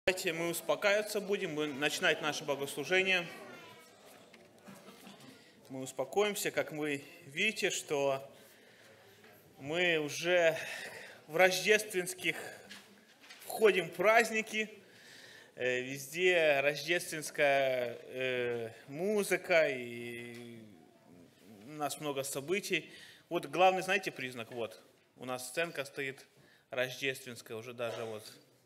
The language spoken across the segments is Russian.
Давайте мы успокаиваться будем начинать наше богослужение. Мы успокоимся, как вы видите, что мы уже в рождественских входим в праздники. Везде рождественская музыка, и у нас много событий. Вот главный, знаете, признак, вот, у нас сценка стоит рождественская, уже даже вот,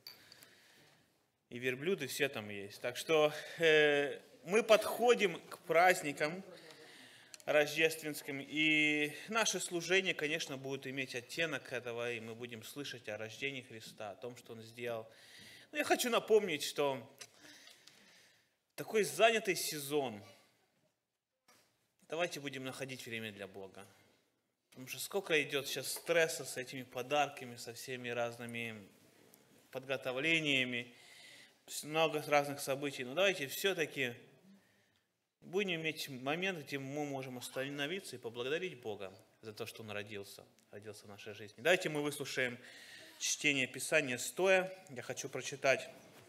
и верблюды все там есть. Так что мы подходим к праздникам рождественским, и наше служение, конечно, будет иметь оттенок этого, и мы будем слышать о рождении Христа, о том, что Он сделал. Но я хочу напомнить, что такой занятый сезон, давайте будем находить время для Бога. Потому что сколько идет сейчас стресса с этими подарками, со всеми разными подготовлениями, много разных событий. Но давайте все-таки будем иметь момент, где мы можем остановиться и поблагодарить Бога за то, что Он родился в нашей жизни. Давайте мы выслушаем чтение Писания стоя. Я хочу прочитать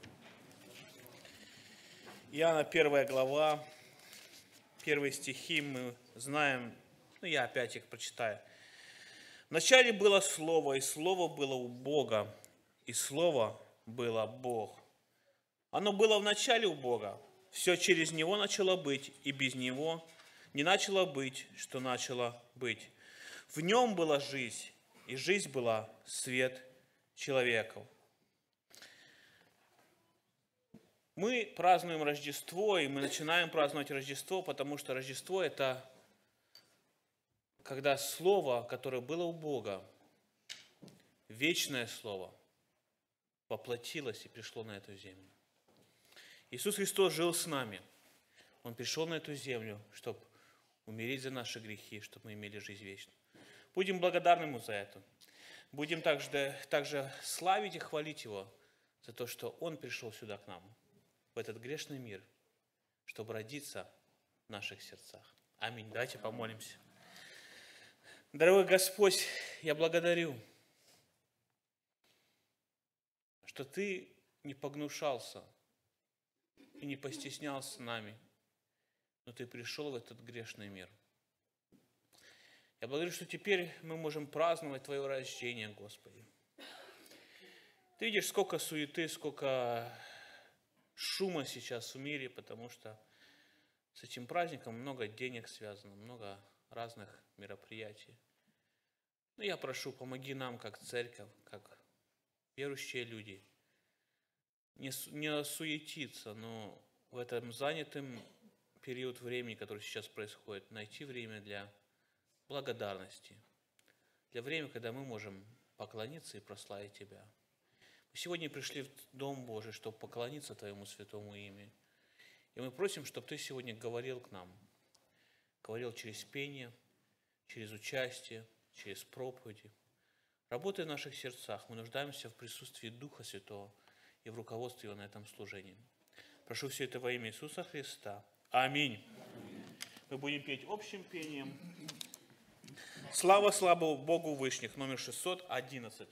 Иоанна 1 глава, первые стихи мы знаем, я опять их прочитаю. «Вначале было Слово, и Слово было у Бога, и Слово было Бог. Оно было в начале у Бога. Все через Него начало быть, и без Него не начало быть, что начало быть. В Нем была жизнь, и жизнь была свет человеков». Мы празднуем Рождество, и мы начинаем праздновать Рождество, потому что Рождество – это когда Слово, которое было у Бога, вечное Слово, воплотилось и пришло на эту землю. Иисус Христос жил с нами. Он пришел на эту землю, чтобы умереть за наши грехи, чтобы мы имели жизнь вечную. Будем благодарны Ему за это. Будем также славить и хвалить Его за то, что Он пришел сюда к нам, в этот грешный мир, чтобы родиться в наших сердцах. Аминь. Давайте помолимся. Дорогой Господь, я благодарю, что Ты не погнушался и не постеснялся нами, но Ты пришел в этот грешный мир. Я благодарю, что теперь мы можем праздновать Твое рождение, Господи. Ты видишь, сколько суеты, сколько шума сейчас в мире, потому что с этим праздником много денег связано, много разных мероприятий. Но я прошу, помоги нам, как церковь, как верующие люди, не суетиться, но в этом занятом период времени, который сейчас происходит, найти время для благодарности, для времени, когда мы можем поклониться и прославить Тебя. Мы сегодня пришли в Дом Божий, чтобы поклониться Твоему святому имени. И мы просим, чтобы Ты сегодня говорил к нам, говорил через пение, через участие, через проповеди. Работай в наших сердцах. Мы нуждаемся в присутствии Духа Святого и в руководстве Его на этом служении. Прошу все это во имя Иисуса Христа. Аминь. Мы будем петь общим пением. Слава Богу Вышних, номер 611.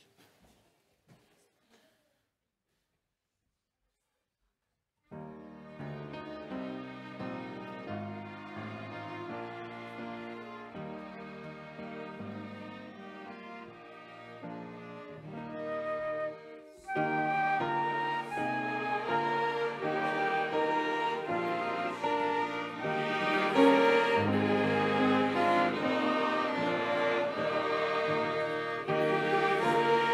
Thank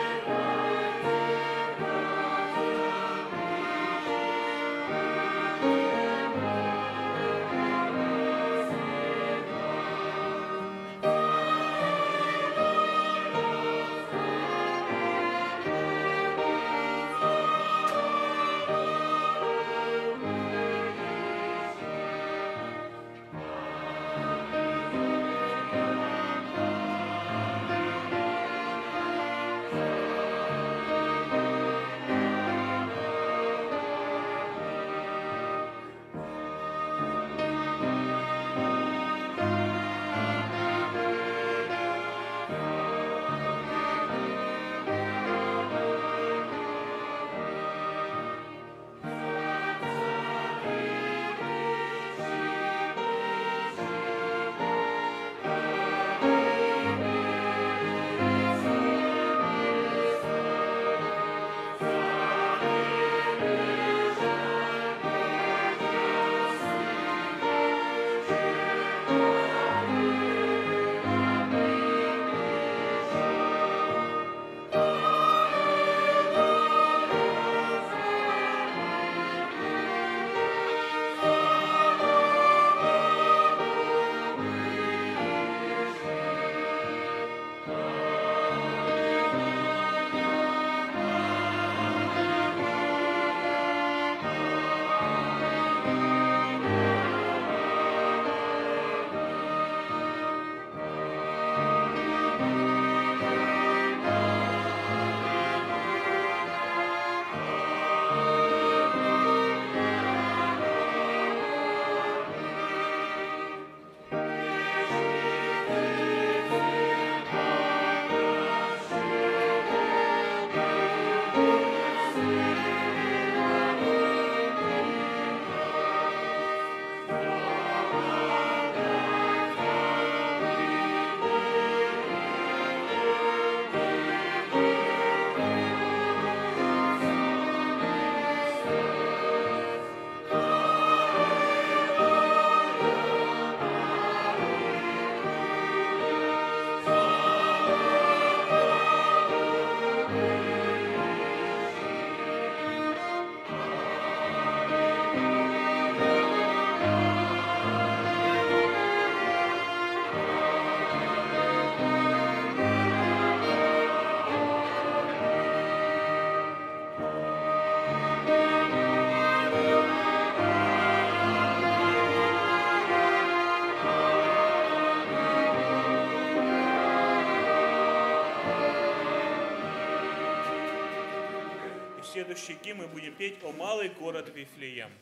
следующий гимн мы будем петь «О малый город Вифлеем».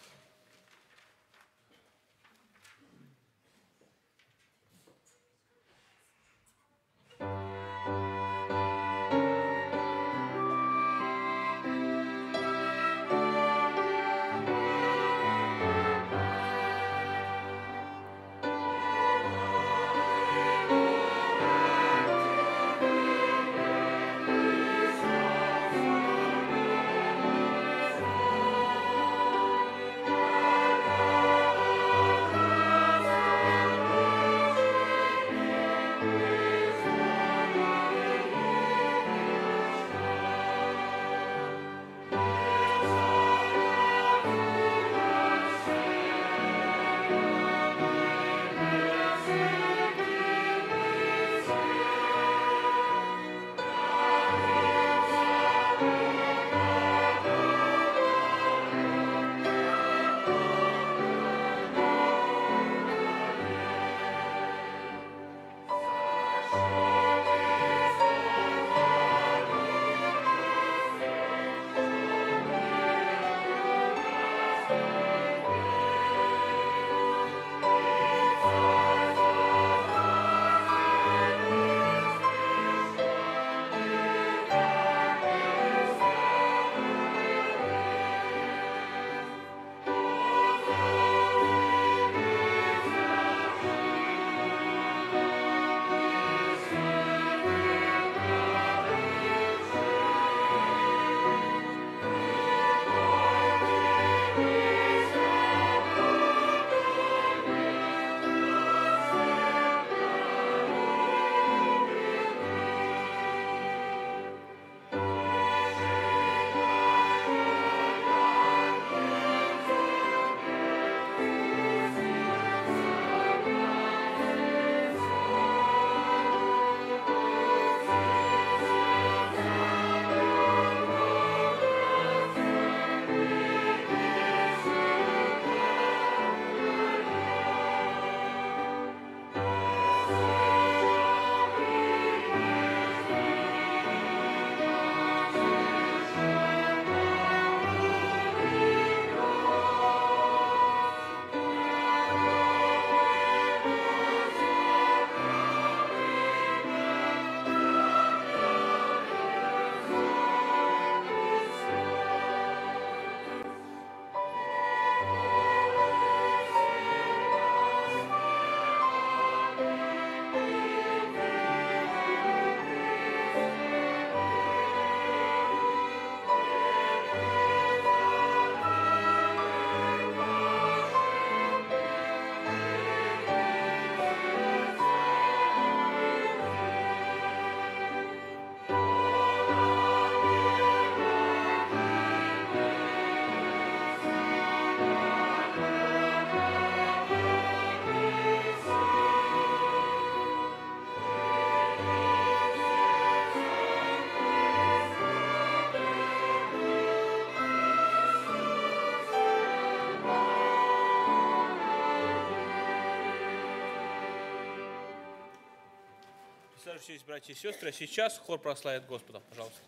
Саживайтесь, братья и сестры. А сейчас хор прославит Господа. Пожалуйста.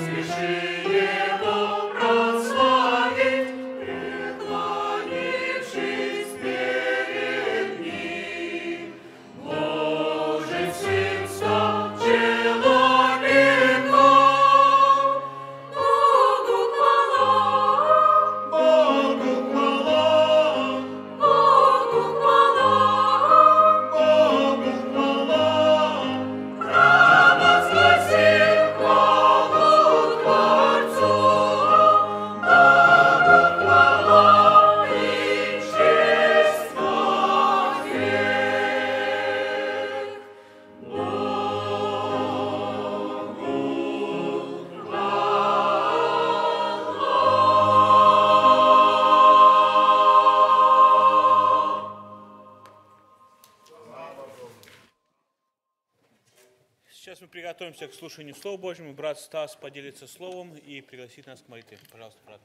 Сейчас мы приготовимся к слушанию Слова Божьего. Брат Стас поделится Словом и пригласит нас к молитве. Пожалуйста, брат.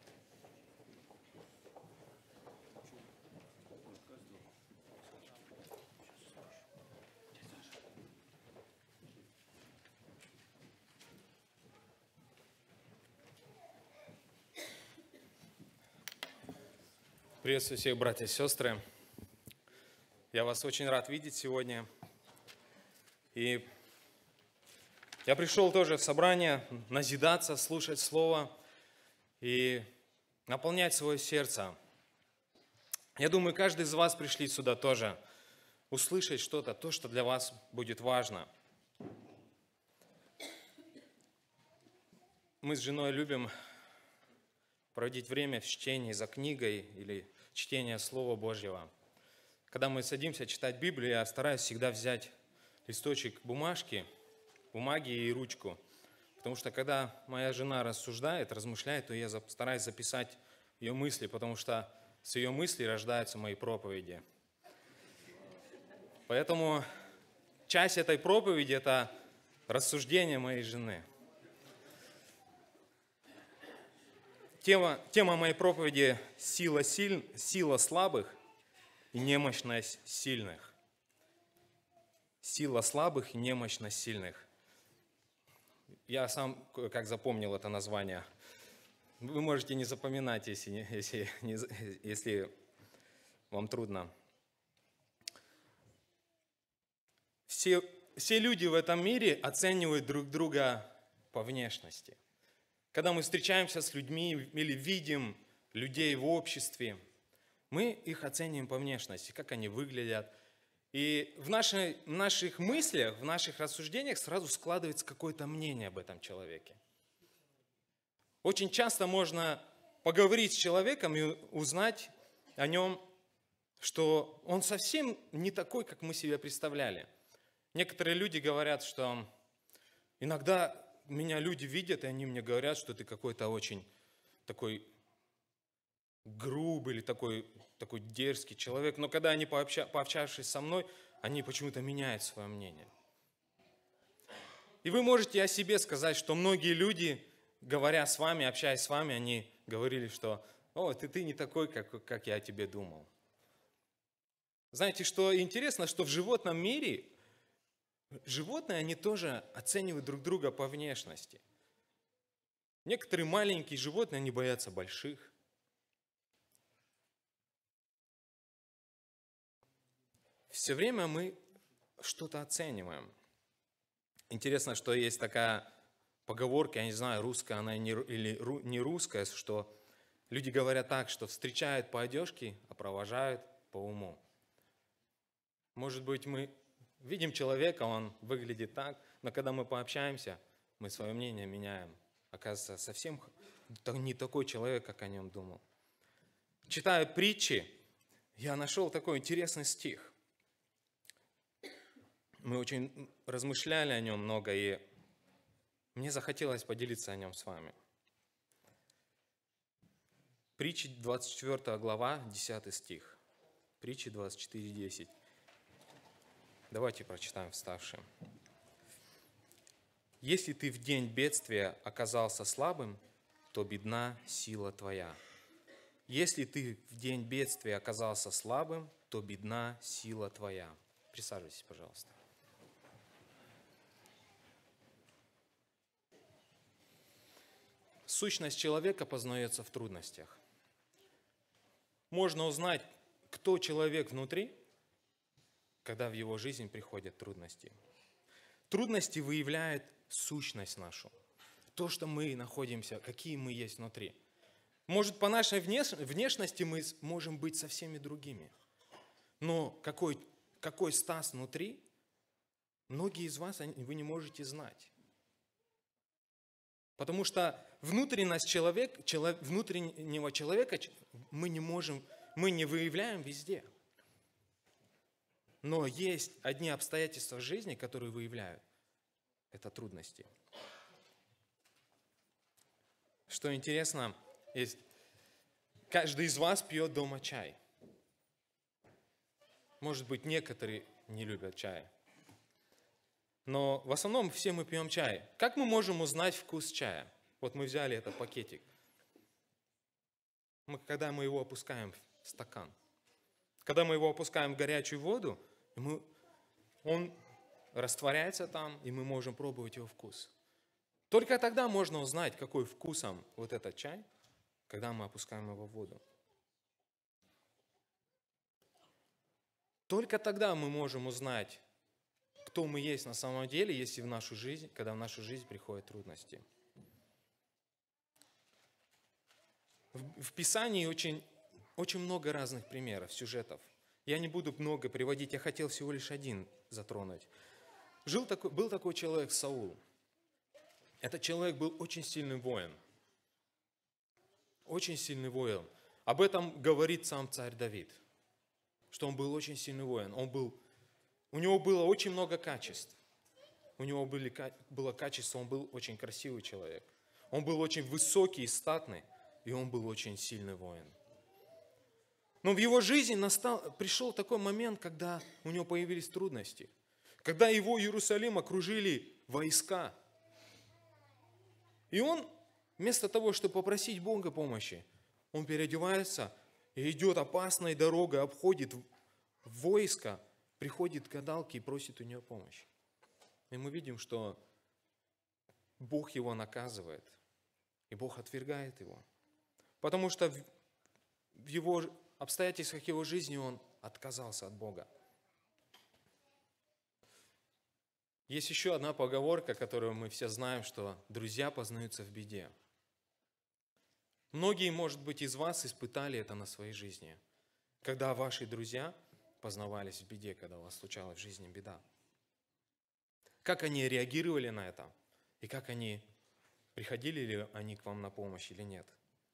Приветствую всех, братья и сестры. Я вас очень рад видеть сегодня. И я пришел тоже в собрание назидаться, слушать Слово и наполнять свое сердце. Я думаю, каждый из вас пришли сюда тоже услышать что-то, то, что для вас будет важно. Мы с женой любим проводить время в чтении за книгой или чтение Слова Божьего. Когда мы садимся читать Библию, я стараюсь всегда взять листочек бумаги и ручку. Потому что когда моя жена рассуждает, размышляет, то я стараюсь записать ее мысли, потому что с ее мыслей рождаются мои проповеди. Поэтому часть этой проповеди – это рассуждение моей жены. Тема моей проповеди – сила слабых и немощность сильных. Сила слабых и немощность сильных. Я сам как запомнил это название. Вы можете не запоминать, если вам трудно. Все люди в этом мире оценивают друг друга по внешности. Когда мы встречаемся с людьми или видим людей в обществе, мы их оцениваем по внешности, как они выглядят. И в наших мыслях, в наших рассуждениях сразу складывается какое-то мнение об этом человеке. Очень часто можно поговорить с человеком и узнать о нем, что он совсем не такой, как мы себе представляли. Некоторые люди говорят, что иногда меня люди видят, и они мне говорят, что ты какой-то очень такой грубый или такой дерзкий человек. Но когда они, пообщавшись со мной, они почему-то меняют свое мнение. И вы можете о себе сказать, что многие люди, говоря с вами, общаясь с вами, они говорили, что «О, ты не такой, как я о тебе думал». Знаете, что интересно, что в животном мире животные, они тоже оценивают друг друга по внешности. Некоторые маленькие животные, они боятся больших. Все время мы что-то оцениваем. Интересно, что есть такая поговорка, я не знаю, русская она или не русская, что люди говорят так, что встречают по одежке, а провожают по уму. Может быть, мы видим человека, он выглядит так, но когда мы пообщаемся, мы свое мнение меняем. Оказывается, совсем не такой человек, как о нем думал. Читая притчи, я нашел такой интересный стих. Мы очень размышляли о нем много, и мне захотелось поделиться о нем с вами. Притчи 24 глава, 10 стих. Притчи 24:10. Давайте прочитаем вставшим. «Если ты в день бедствия оказался слабым, то бедна сила твоя. Если ты в день бедствия оказался слабым, то бедна сила твоя». Присаживайтесь, пожалуйста. сущность человека познается в трудностях. Можно узнать, кто человек внутри, когда в его жизнь приходят трудности. Трудности выявляют сущность нашу. То, что мы находимся, какие мы есть внутри. Может, по нашей внешности мы можем быть со всеми другими. Но какой Стас внутри, многие из вас вы не можете знать. Потому что внутренность внутреннего человека мы не выявляем везде. Но есть одни обстоятельства жизни, которые выявляют. Это трудности. Что интересно, каждый из вас пьет дома чай. Может быть, некоторые не любят чай. Но в основном все мы пьем чай. Как мы можем узнать вкус чая? Вот мы взяли этот пакетик. Когда мы его опускаем в стакан. Когда мы его опускаем в горячую воду, он растворяется там, и мы можем пробовать его вкус. Только тогда можно узнать, какой вкусом вот этот чай, когда мы опускаем его в воду. Только тогда мы можем узнать, кто мы есть на самом деле, когда в нашу жизнь приходят трудности. В Писании очень много разных примеров, сюжетов. Я не буду много приводить, я хотел всего лишь один затронуть. Был такой человек Саул. Этот человек был очень сильный воин. Очень сильный воин. Об этом говорит сам царь Давид, что он был очень сильный воин. У него было очень много качеств. У него было качество, он был очень красивый человек. Он был очень высокий и статный, и он был очень сильный воин. Но в его жизни пришел такой момент, когда у него появились трудности. Когда его Иерусалим окружили войска. И он, вместо того, чтобы попросить Бога помощи, он переодевается и идет опасной дорогой, обходит войско, приходит к гадалке и просит у нее помощи. И мы видим, что Бог его наказывает, и Бог отвергает его. Потому что в его обстоятельствах его жизни он отказался от Бога. Есть еще одна поговорка, которую мы все знаем, что друзья познаются в беде. Многие, может быть, из вас испытали это на своей жизни, когда ваши друзья познавались в беде, когда у вас случалась в жизни беда. Как они реагировали на это? И приходили ли они к вам на помощь или нет?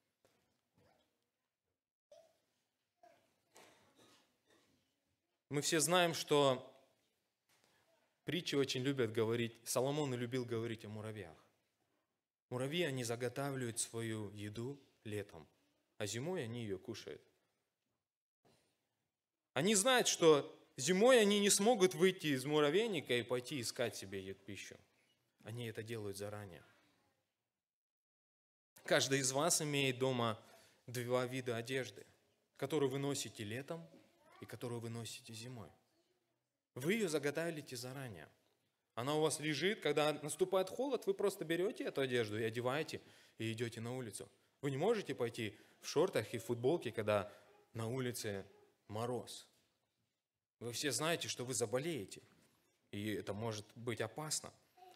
Мы все знаем, что притчи очень любят говорить, Соломон любил говорить о муравьях. Муравьи, они заготавливают свою еду летом, а зимой они ее кушают. Они знают, что зимой они не смогут выйти из муравейника и пойти искать себе пищу. Они это делают заранее. Каждый из вас имеет дома два вида одежды, которую вы носите летом и которую вы носите зимой. Вы ее заготавливаете заранее. Она у вас лежит, когда наступает холод, вы просто берете эту одежду и одеваете, и идете на улицу. Вы не можете пойти в шортах и в футболке, когда на улице мороз. Вы все знаете, что вы заболеете, и это может быть опасно.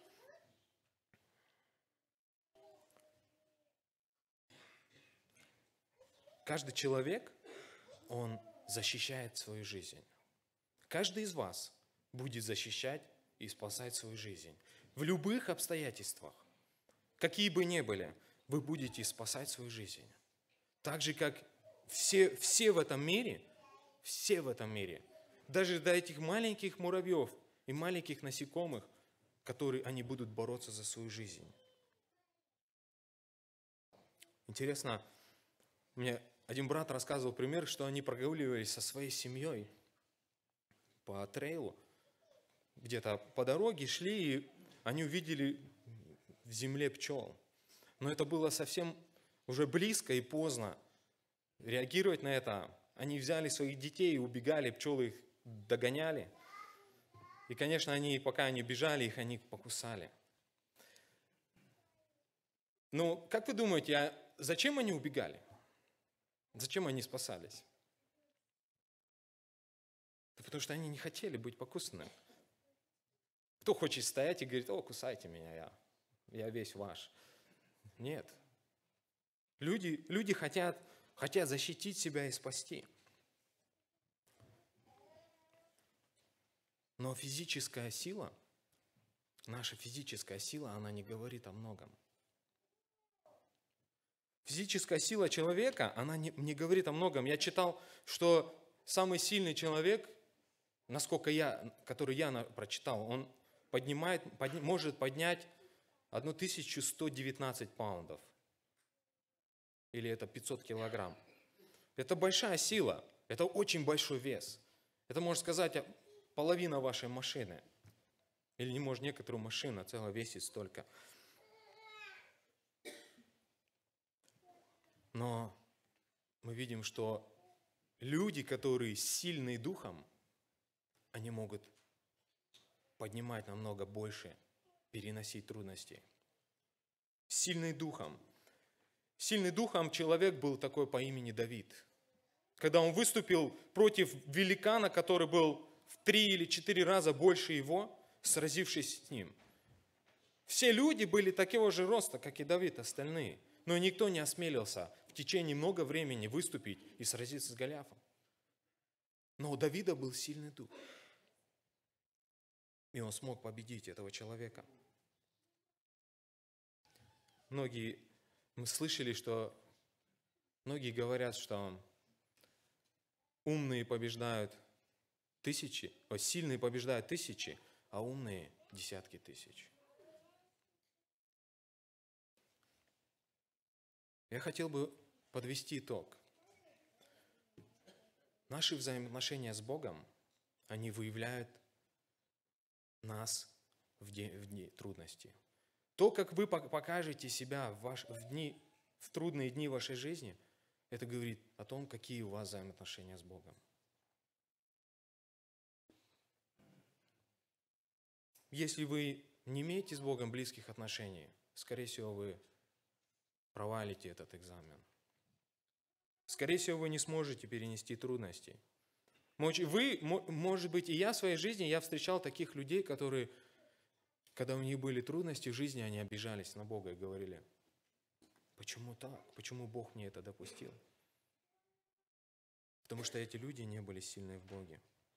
Каждый человек, он защищает свою жизнь. Каждый из вас будет защищать и спасать свою жизнь. В любых обстоятельствах, какие бы ни были, вы будете спасать свою жизнь. Так же, как все в этом мире, даже до этих маленьких муравьев и маленьких насекомых, которые они будут бороться за свою жизнь. Интересно, мне один брат рассказывал пример, что они прогуливались со своей семьей по трейлу, где-то по дороге шли, и они увидели в земле пчел. Но это было совсем уже близко и поздно реагировать на это. Они взяли своих детей и убегали, пчелы их догоняли. И, конечно, пока они бежали, они покусали. Но как вы думаете, зачем они убегали? Зачем они спасались? Да потому что они не хотели быть покусанными. Кто хочет стоять и говорит: о, кусайте меня, я весь ваш. Нет. Люди хотят защитить себя и спасти. Но физическая сила, наша физическая сила, она не говорит о многом. Физическая сила человека, она не говорит о многом. Я читал, что самый сильный человек, который я прочитал, он может поднять 1119 паундов. Или это 500 килограмм. Это большая сила, это очень большой вес. Это, можно сказать, половина вашей машины. Или, не может, некоторую машину целая весит столько. Но мы видим, что люди, которые сильны духом, они могут поднимать намного больше, переносить трудности. Сильный духом. Сильный духом человек был такой по имени Давид. Когда он выступил против великана, который был в 3 или 4 раза больше его, сразившись с ним. Все люди были такого же роста, как и Давид, остальные. Но никто не осмелился в течение много времени выступить и сразиться с Голиафом. Но у Давида был сильный дух. И он смог победить этого человека. Мы слышали, что многие говорят, что умные побеждают сильные побеждают тысячи, а умные десятки тысяч. Я хотел бы подвести итог. Наши взаимоотношения с Богом, они выявляют нас в дни трудности. То, как вы покажете себя в трудные дни вашей жизни, это говорит о том, какие у вас взаимоотношения с Богом. Если вы не имеете с Богом близких отношений, скорее всего, вы провалите этот экзамен. Скорее всего, вы не сможете перенести трудности. Может быть, и я в своей жизни, я встречал таких людей, которые, когда у них были трудности в жизни, они обижались на Бога и говорили: почему так? Почему Бог мне это допустил? Потому что эти люди не были сильны в Боге.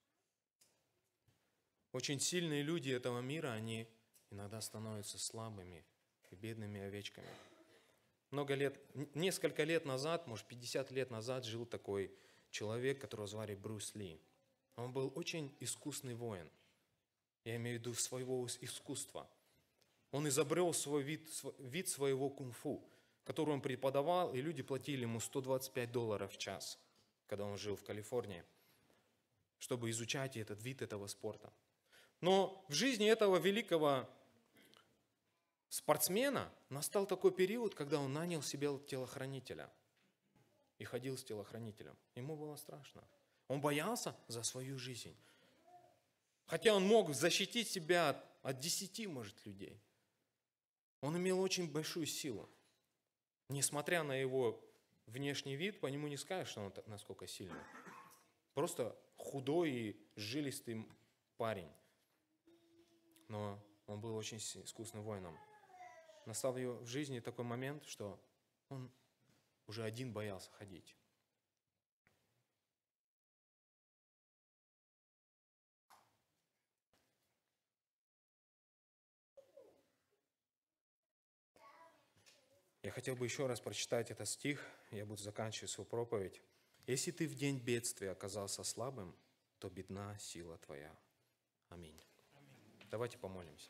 Очень сильные люди этого мира, они иногда становятся слабыми и бедными овечками. Несколько лет назад, может 50 лет назад, жил такой человек, которого звали Брюс Ли. Он был очень искусный воин. Я имею в виду своего искусства. Он изобрел свой вид своего кунг-фу, который он преподавал, и люди платили ему $125 в час, когда он жил в Калифорнии, чтобы изучать этот вид этого спорта. Но в жизни этого великого спортсмена настал такой период, когда он нанял себе телохранителя и ходил с телохранителем. Ему было страшно. Он боялся за свою жизнь. Хотя он мог защитить себя от 10, может, людей. Он имел очень большую силу. Несмотря на его внешний вид, по нему не скажешь, что он насколько сильный. Просто худой и жилистый парень. Но он был очень искусным воином. Настал в жизни такой момент, что он уже один боялся ходить. Я хотел бы еще раз прочитать этот стих, я буду заканчивать свою проповедь. «Если ты в день бедствия оказался слабым, то бедна сила твоя». Аминь. Давайте помолимся.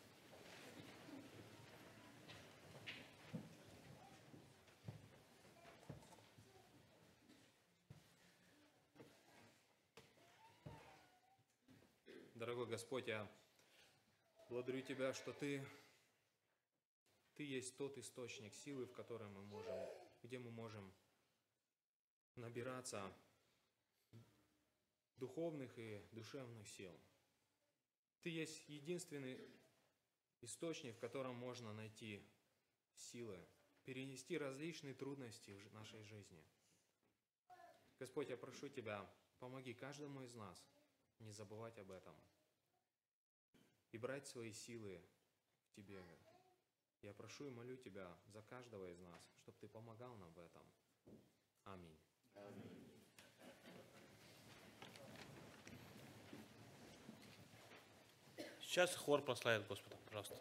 Дорогой Господь, я благодарю Тебя, что Ты есть тот источник силы, где мы можем набираться духовных и душевных сил. Ты есть единственный источник, в котором можно найти силы перенести различные трудности в нашей жизни. Господь, я прошу Тебя, помоги каждому из нас не забывать об этом и брать свои силы в Тебе. Я прошу и молю Тебя за каждого из нас, чтобы Ты помогал нам в этом. Аминь. Сейчас хор прославит Господа, пожалуйста.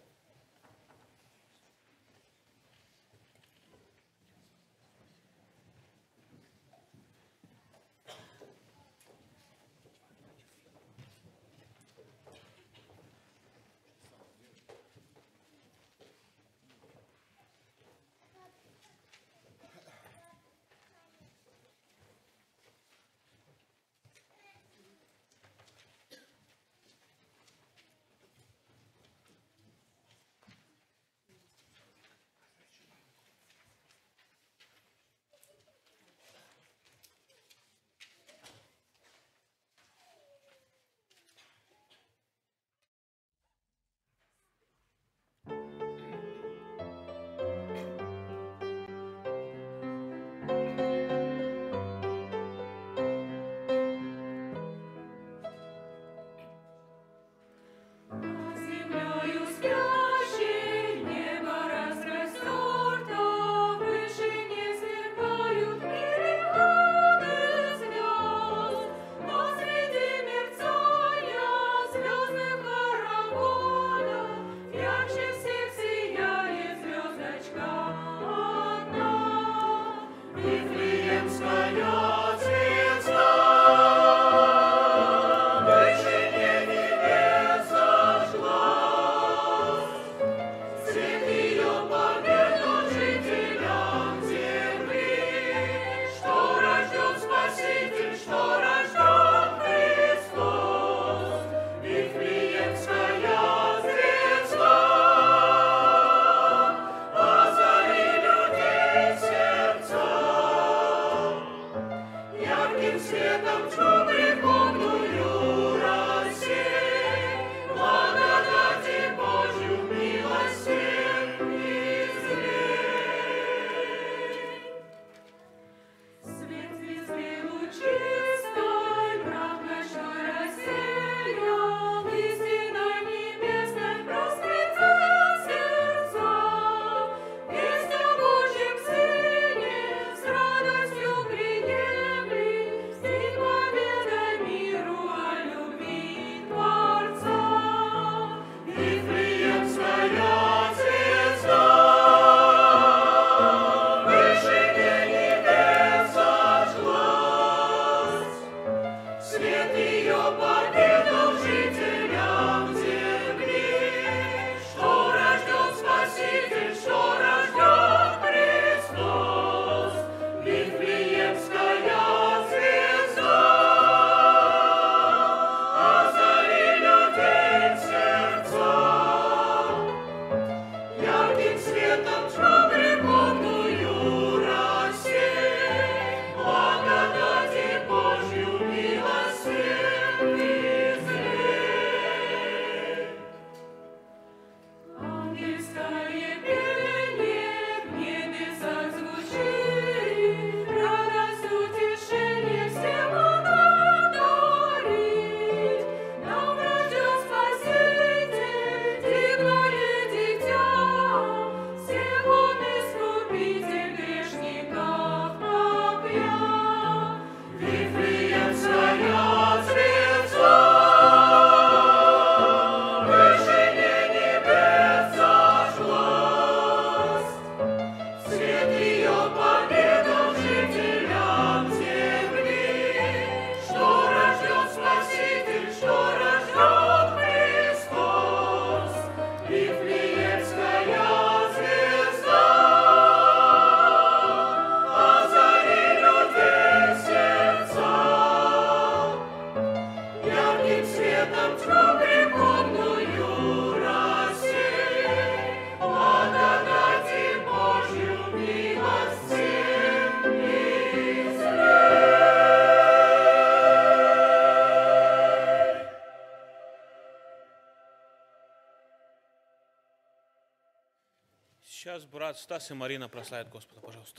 брат Стас и Марина прославят Господа, пожалуйста.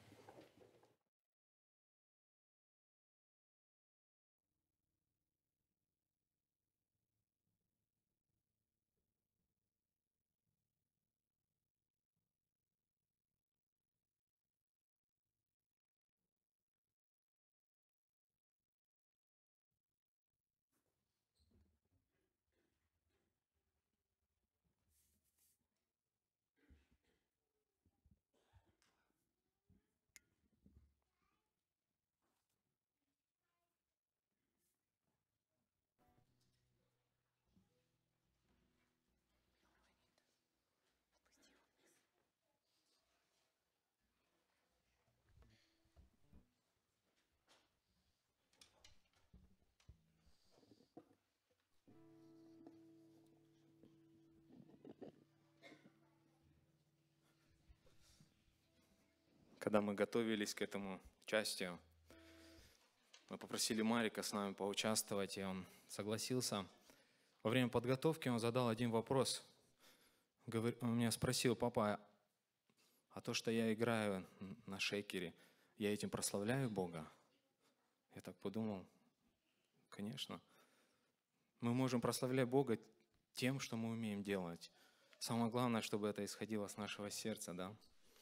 Когда мы готовились к этому участию, мы попросили Марика с нами поучаствовать, и он согласился. Во время подготовки он задал один вопрос. Он меня спросил: папа, а то, что я играю на шейкере, я этим прославляю Бога? Я так подумал, конечно. Мы можем прославлять Бога тем, что мы умеем делать. Самое главное, чтобы это исходило с нашего сердца, да?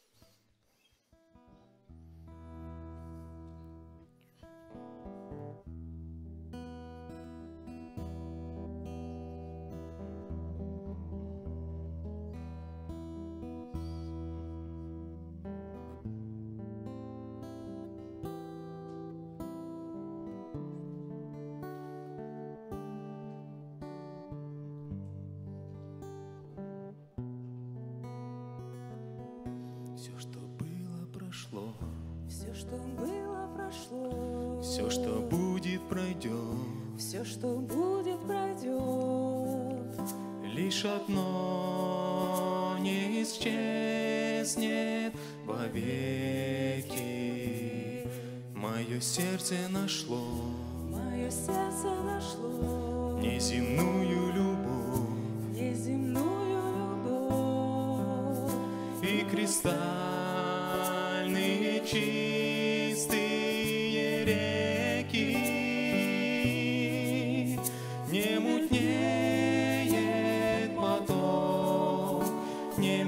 Все, что было, прошло. Все, что было, прошло. Все, что будет, пройдет. Все, что будет, пройдет. Лишь одно не исчезнет вовеки. Мое сердце нашло. Мое сердце нашло Неземную любовь неземную любовь. и кристальные чистые реки. Не мутнеет поток, не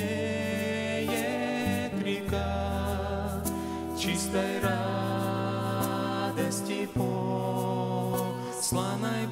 милеет река чистой радости посланной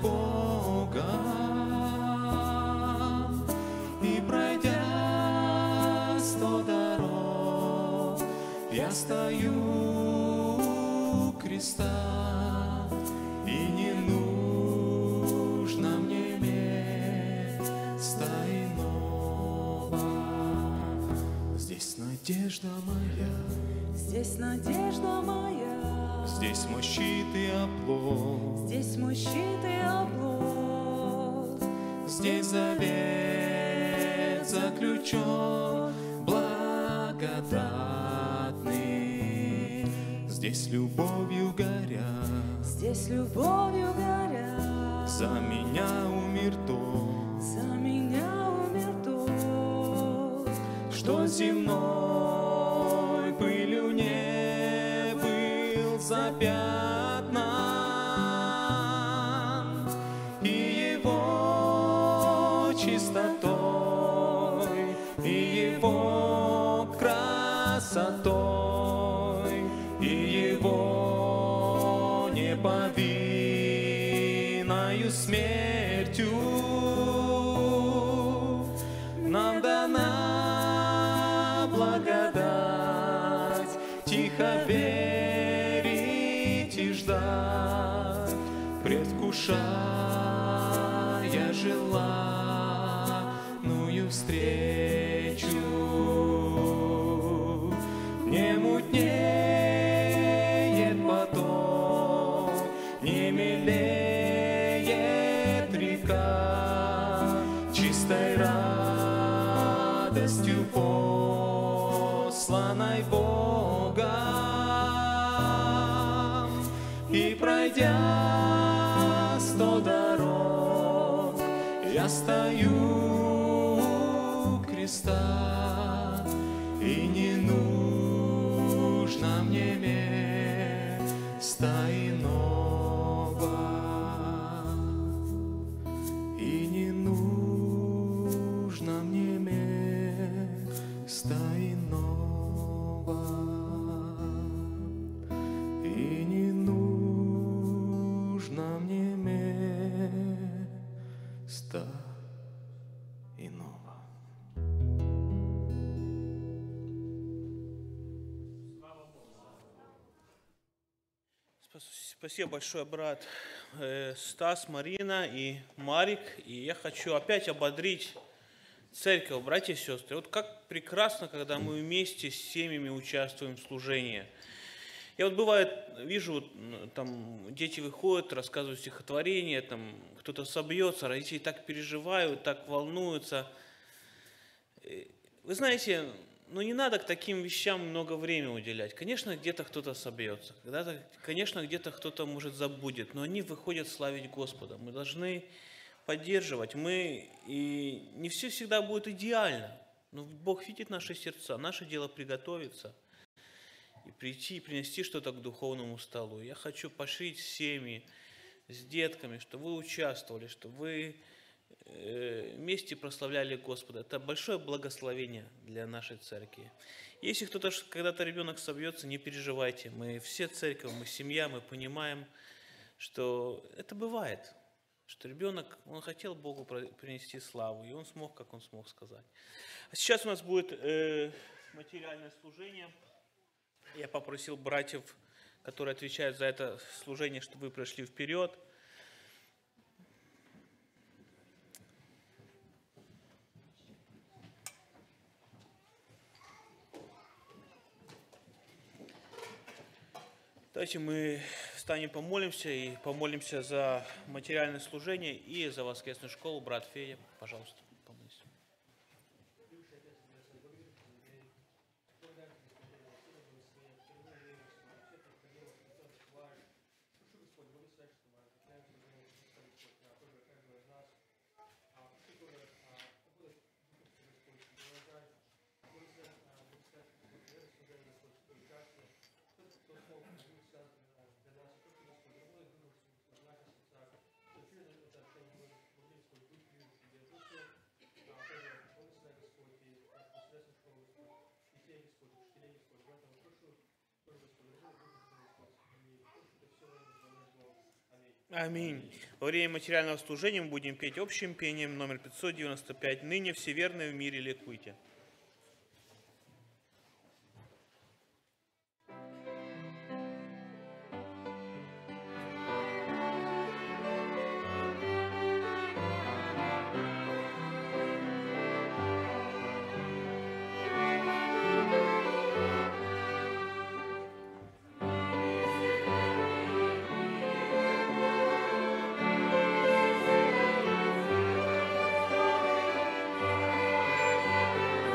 Богом. И пройдя 100 дорог, я стою у креста, и не нужно мне места иного. Здесь надежда моя, Здесь надежда моя. здесь мой щит и оплот, Здесь мой щит и оплот. здесь завет заключен благодатный, здесь любовью горя, Здесь любовью горя. за меня умер тот, За меня умер тот, что земной пылью не был запятнан, и его чистотой, и его красотой, и его неповинною смертью нам дана благодать тихо верить и ждать, предвкушая желанную встречу. Не мутнеет поток, не милеет река чистой радостью посланной Богом. И пройдя 100 дорог, я стою у креста, мне места иного, и не нужно мне места иного, и не нужно мне места иного. Спасибо большое, брат Стас, Марина и Марик. И я хочу опять ободрить церковь, братья и сестры. Вот как прекрасно, когда мы вместе с семьями участвуем в служении. Я вот бывает, вижу, там дети выходят, рассказывают стихотворения, там кто-то собьется, родители так переживают, так волнуются. Вы знаете, не надо к таким вещам много времени уделять. Конечно, где-то кто-то собьется, конечно, где-то кто-то, может, забудет, но они выходят славить Господа. Мы должны поддерживать. И не все всегда будет идеально, но Бог видит наши сердца, наше дело приготовиться и прийти, и принести что-то к духовному столу. Я хочу пошить семьи с детками, чтобы вы участвовали, чтобы вы вместе прославляли Господа. Это большое благословение для нашей церкви. Если кто-то когда-то ребенок собьется, не переживайте. Мы все церковь, мы семья, мы понимаем, что это бывает. Что ребенок, он хотел Богу принести славу, и он смог, как он смог сказать. А сейчас у нас будет материальное служение. Я попросил братьев, которые отвечают за это служение, чтобы вы прошли вперед. Давайте мы встанем, помолимся и помолимся за материальное служение и за воскресную школу. Брат Федя, пожалуйста, помолись. Аминь. Во время материального служения мы будем петь общим пением номер 595. «Ныне все верные в мире ликуйте». Thank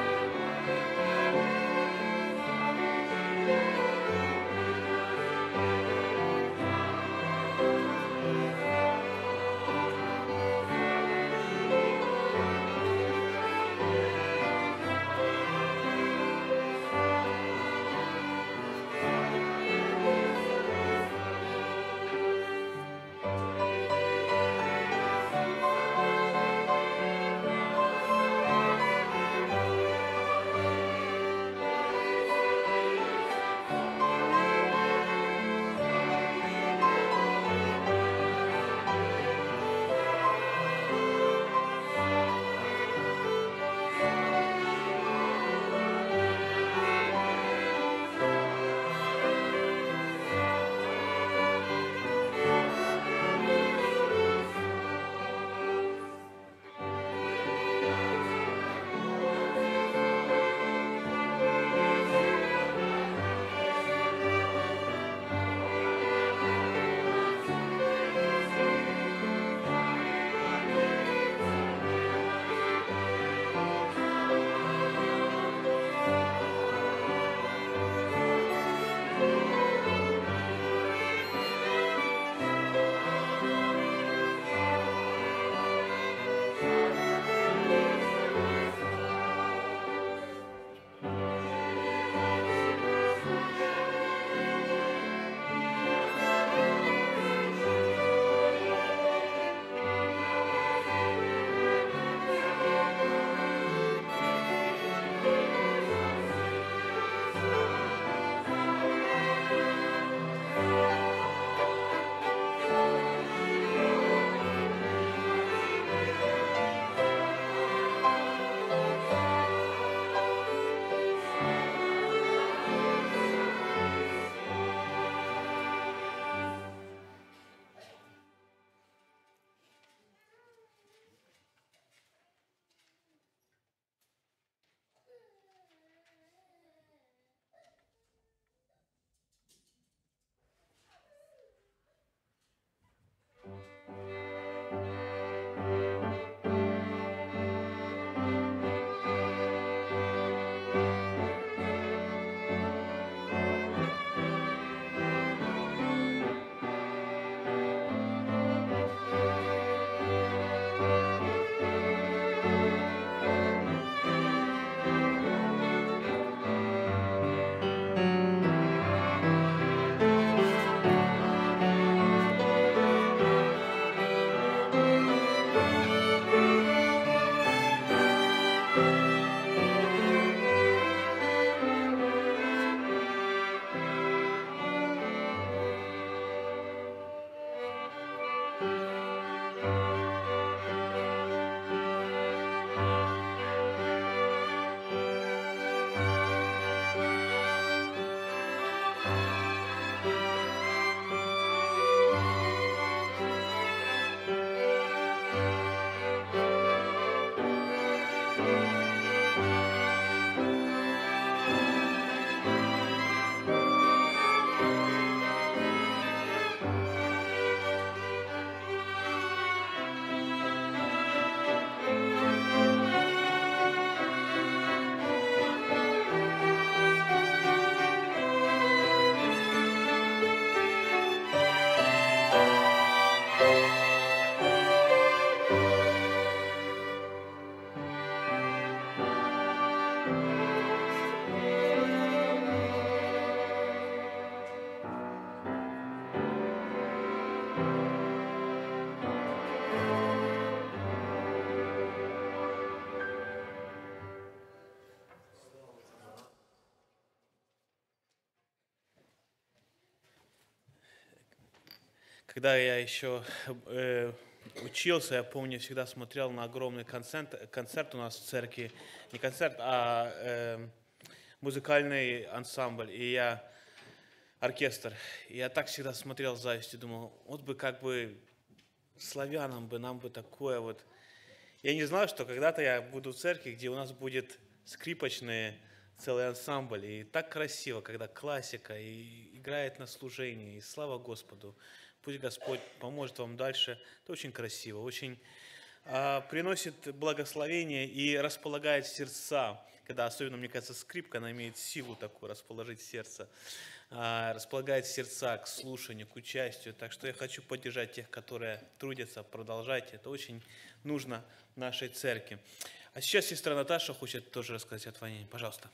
Когда я еще учился, я помню, всегда смотрел на огромный концерт у нас в церкви. Не концерт, а музыкальный ансамбль. Оркестр. И я так всегда смотрел с завистью, думал, вот бы как бы славянам бы, нам бы такое вот. Я не знал, что когда-то я буду в церкви, где у нас будет скрипочный целый ансамбль. И так красиво, когда классика и играет на служении. И слава Господу. Пусть Господь поможет вам дальше. Это очень красиво, очень приносит благословение и располагает сердца. Когда особенно, мне кажется, скрипка, она имеет силу такую расположить сердце. Располагает сердца к слушанию, к участию. Так что я хочу поддержать тех, которые трудятся, продолжайте. Это очень нужно нашей церкви. А сейчас сестра Наташа хочет тоже рассказать о Твоей. Пожалуйста.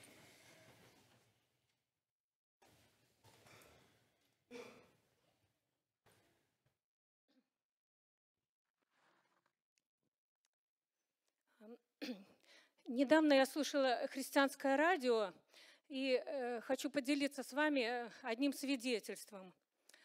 Недавно я слушала христианское радио и хочу поделиться с вами одним свидетельством.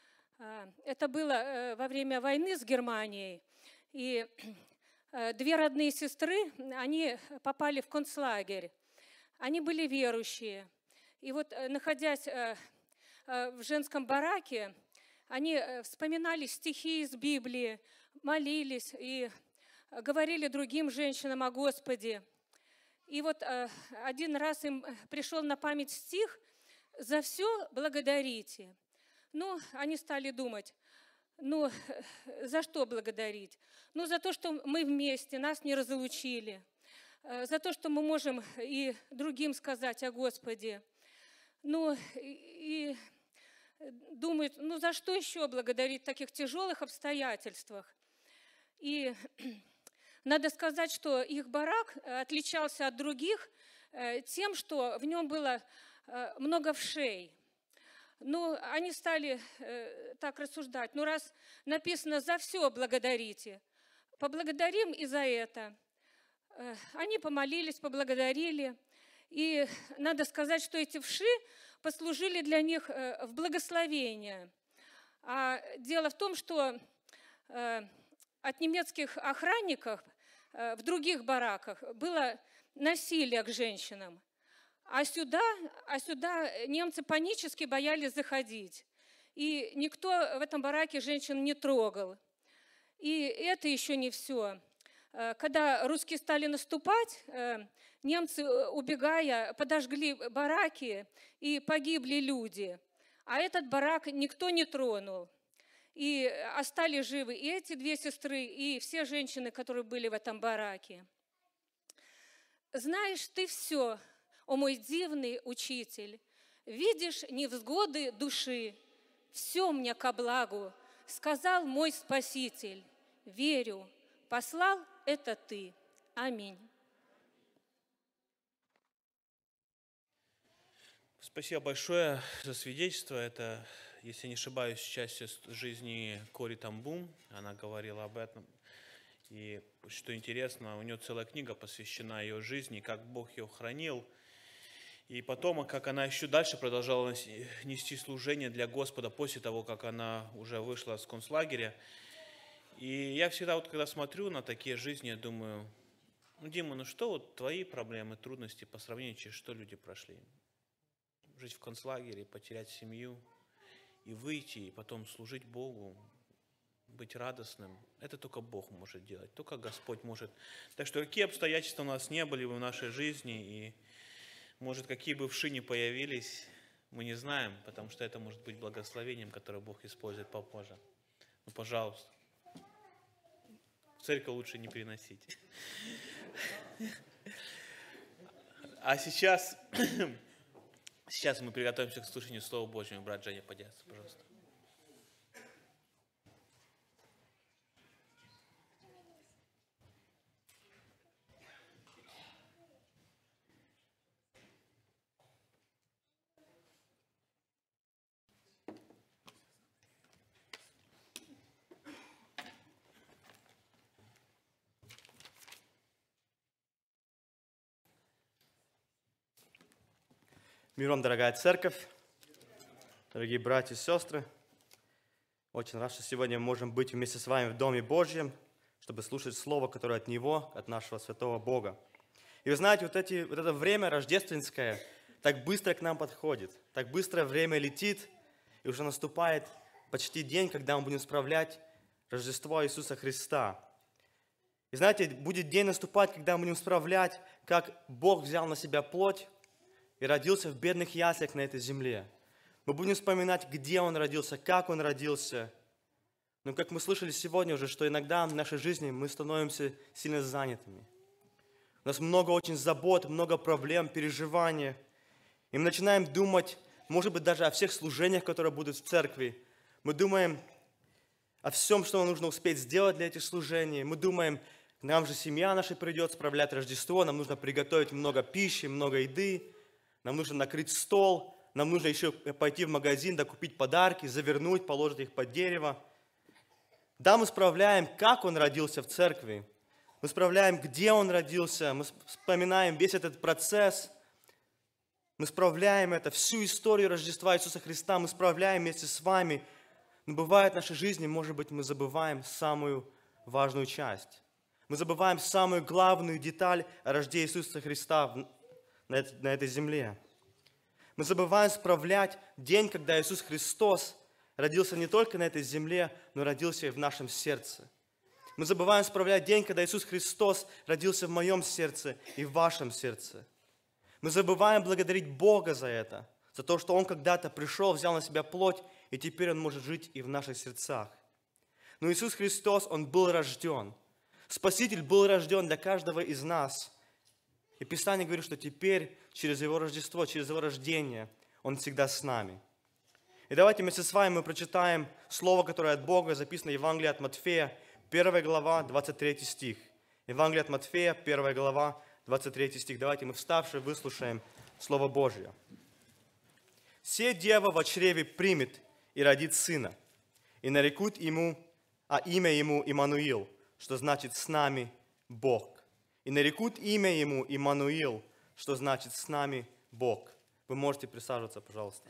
Это было во время войны с Германией, и две родные сестры, они попали в концлагерь. Они были верующие. И вот, находясь в женском бараке, они вспоминали стихи из Библии, молились и говорили другим женщинам о Господе. И вот один раз им пришел на память стих «За все благодарите». Ну, они стали думать, ну, за что благодарить? Ну, за то, что мы вместе, нас не разлучили, за то, что мы можем и другим сказать о Господе. Ну, и думают, ну, за что еще благодарить в таких тяжелых обстоятельствах? И надо сказать, что их барак отличался от других тем, что в нем было много вшей. Ну, они стали так рассуждать. Ну, раз написано «за все благодарите», поблагодарим и за это. Они помолились, поблагодарили. И надо сказать, что эти вши послужили для них в благословение. А дело в том, что от немецких охранников в других бараках было насилие к женщинам. А сюда немцы панически боялись заходить. И никто в этом бараке женщин не трогал. И это еще не все. Когда русские стали наступать, немцы, убегая, подожгли бараки, и погибли люди. А этот барак никто не тронул. И остались живы и эти две сестры, и все женщины, которые были в этом бараке. Знаешь ты все, о мой дивный учитель, видишь невзгоды души, все мне ко благу, сказал мой Спаситель. Верю, послал это ты. Аминь. Спасибо большое за свидетельство. Это, если не ошибаюсь, часть жизни Кори Тамбум. Она говорила об этом. И что интересно, у нее целая книга посвящена ее жизни, как Бог ее хранил. И потом, как она еще дальше продолжала нести служение для Господа после того, как она уже вышла с концлагеря. И я всегда, вот, когда смотрю на такие жизни, я думаю, ну, Дима, ну что вот твои проблемы, трудности по сравнению, через что люди прошли? Жить в концлагере, потерять семью и выйти, и потом служить Богу, быть радостным. Это только Бог может делать, только Господь может. Так что какие обстоятельства у нас не были бы в нашей жизни, и может, какие бы вши ни появились, мы не знаем, потому что это может быть благословением, которое Бог использует попозже. Ну, пожалуйста. В церковь лучше не переносить. А сейчас мы приготовимся к слушанию Слова Божьего. Брат Женя, подняться, пожалуйста. Мир вам, дорогая церковь, дорогие братья и сестры. Очень рад, что сегодня мы можем быть вместе с вами в Доме Божьем, чтобы слушать Слово, которое от Него, от нашего святого Бога. И вы знаете, вот это время рождественское так быстро к нам подходит, так быстро время летит, и уже наступает почти день, когда мы будем справлять Рождество Иисуса Христа. И знаете, будет день наступать, когда мы будем справлять, как Бог взял на себя плоть и родился в бедных яслях на этой земле. Мы будем вспоминать, где Он родился, как Он родился. Но как мы слышали сегодня уже, что иногда в нашей жизни мы становимся сильно занятыми. У нас много очень забот, много проблем, переживаний. И мы начинаем думать, может быть, даже о всех служениях, которые будут в церкви. Мы думаем о всем, что нам нужно успеть сделать для этих служений. Мы думаем, нам же семья наша придет справлять Рождество, нам нужно приготовить много пищи, много еды, нам нужно накрыть стол, нам нужно еще пойти в магазин, докупить подарки, завернуть, положить их под дерево. Да, мы справляем, как Он родился в церкви. Мы справляем, где Он родился. Мы вспоминаем весь этот процесс. Мы справляем это, всю историю Рождества Иисуса Христа. Мы справляем вместе с вами. Но бывает в нашей жизни, может быть, мы забываем самую важную часть. Мы забываем самую главную деталь о рождении Иисуса Христа на этой земле. Мы забываем справлять день, когда Иисус Христос родился не только на этой земле, но родился и в нашем сердце. Мы забываем справлять день, когда Иисус Христос родился в моем сердце и в вашем сердце. Мы забываем благодарить Бога за это, за то, что Он когда-то пришел, взял на себя плоть, и теперь Он может жить и в наших сердцах. Но Иисус Христос, Он был рожден. Спаситель был рожден для каждого из нас. И Писание говорит, что теперь через Его Рождество, через Его рождение Он всегда с нами. И давайте вместе с вами мы прочитаем слово, которое от Бога записано в Евангелии от Матфея, 1 глава, 23 стих. Евангелие от Матфея, 1 глава, 23 стих. Давайте мы вставшие выслушаем Слово Божье. «Се дева во чреве примет и родит сына, и нарекут ему, а имя ему Иммануил, что значит «с нами Бог». И нарекут имя ему Иммануил, что значит «с нами Бог». Вы можете присаживаться, пожалуйста.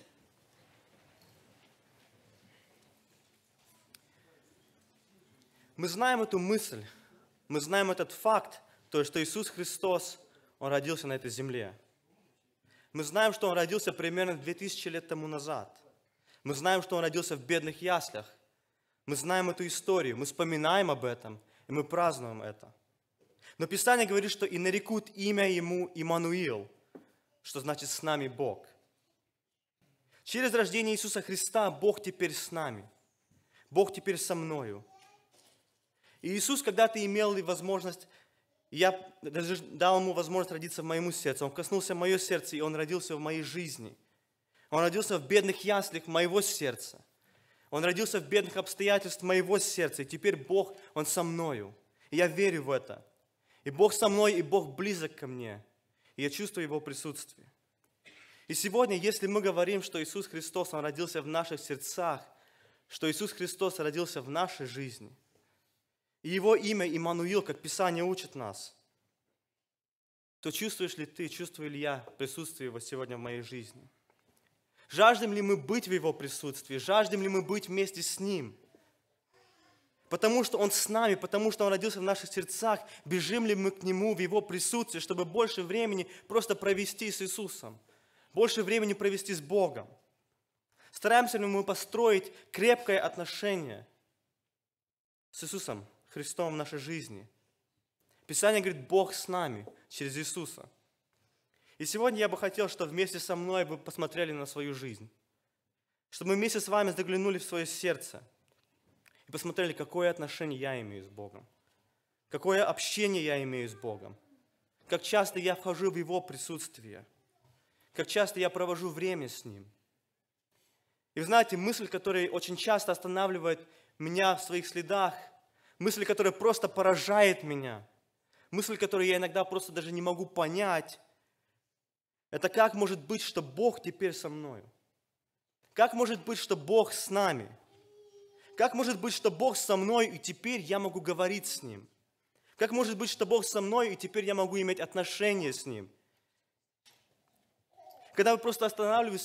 Мы знаем эту мысль, мы знаем этот факт, то, что Иисус Христос, Он родился на этой земле. Мы знаем, что Он родился примерно 2000 лет тому назад. Мы знаем, что Он родился в бедных яслях. Мы знаем эту историю, мы вспоминаем об этом, и мы празднуем это. Но Писание говорит, что и нарекут имя Ему Иммануил, что значит «с нами Бог». Через рождение Иисуса Христа Бог теперь с нами. Бог теперь со мною. И Иисус когда-то имел возможность, я даже дал Ему возможность родиться в моем сердце. Он коснулся мое сердце, и Он родился в моей жизни. Он родился в бедных яслях моего сердца. Он родился в бедных обстоятельствах моего сердца. И теперь Бог, Он со мною. И я верю в это. И Бог со мной, и Бог близок ко мне. И я чувствую Его присутствие. И сегодня, если мы говорим, что Иисус Христос, Он родился в наших сердцах, что Иисус Христос родился в нашей жизни, и Его имя Иммануил, как Писание учит нас, то чувствуешь ли ты, чувствую ли я присутствие Его сегодня в моей жизни? Жаждем ли мы быть в Его присутствии? Жаждем ли мы быть вместе с Ним? Потому что Он с нами, потому что Он родился в наших сердцах, бежим ли мы к Нему в Его присутствии, чтобы больше времени просто провести с Иисусом, больше времени провести с Богом? Стараемся ли мы построить крепкое отношение с Иисусом Христом в нашей жизни? Писание говорит, Бог с нами через Иисуса. И сегодня я бы хотел, чтобы вместе со мной вы посмотрели на свою жизнь, чтобы мы вместе с вами заглянули в свое сердце и посмотрели, какое отношение я имею с Богом, какое общение я имею с Богом, как часто я вхожу в Его присутствие, как часто я провожу время с Ним. И вы знаете, мысль, которая очень часто останавливает меня в своих следах, мысль, которая просто поражает меня, мысль, которую я иногда просто даже не могу понять, это как может быть, что Бог теперь со мною? Как может быть, что Бог с нами? Как может быть, что Бог со мной, и теперь я могу говорить с Ним? Как может быть, что Бог со мной, и теперь я могу иметь отношения с Ним? Когда вы просто останавливаетесь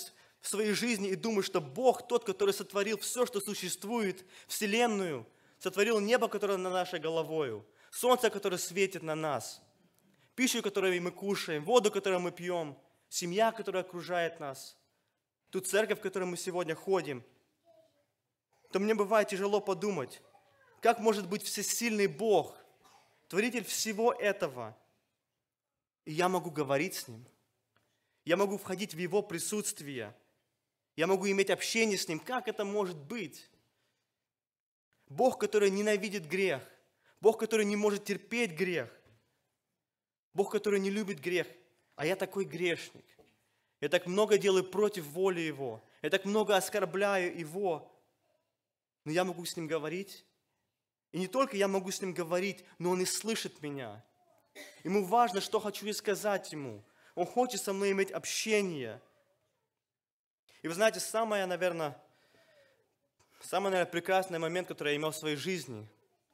в своей жизни и думаешь, что Бог тот, который сотворил все, что существует, Вселенную, сотворил небо, которое над нашей головою, солнце, которое светит на нас, пищу, которую мы кушаем, воду, которую мы пьем, семья, которая окружает нас, ту церковь, в которой мы сегодня ходим, то мне бывает тяжело подумать, как может быть всесильный Бог, творитель всего этого, и я могу говорить с Ним, я могу входить в Его присутствие, я могу иметь общение с Ним. Как это может быть? Бог, который ненавидит грех, Бог, который не может терпеть грех, Бог, который не любит грех, а я такой грешник. Я так много делаю против воли Его, я так много оскорбляю Его, но я могу с Ним говорить. И не только я могу с Ним говорить, но Он и слышит меня. Ему важно, что хочу я сказать Ему. Он хочет со мной иметь общение. И вы знаете, самый, наверное, прекрасный момент, который я имел в своей жизни,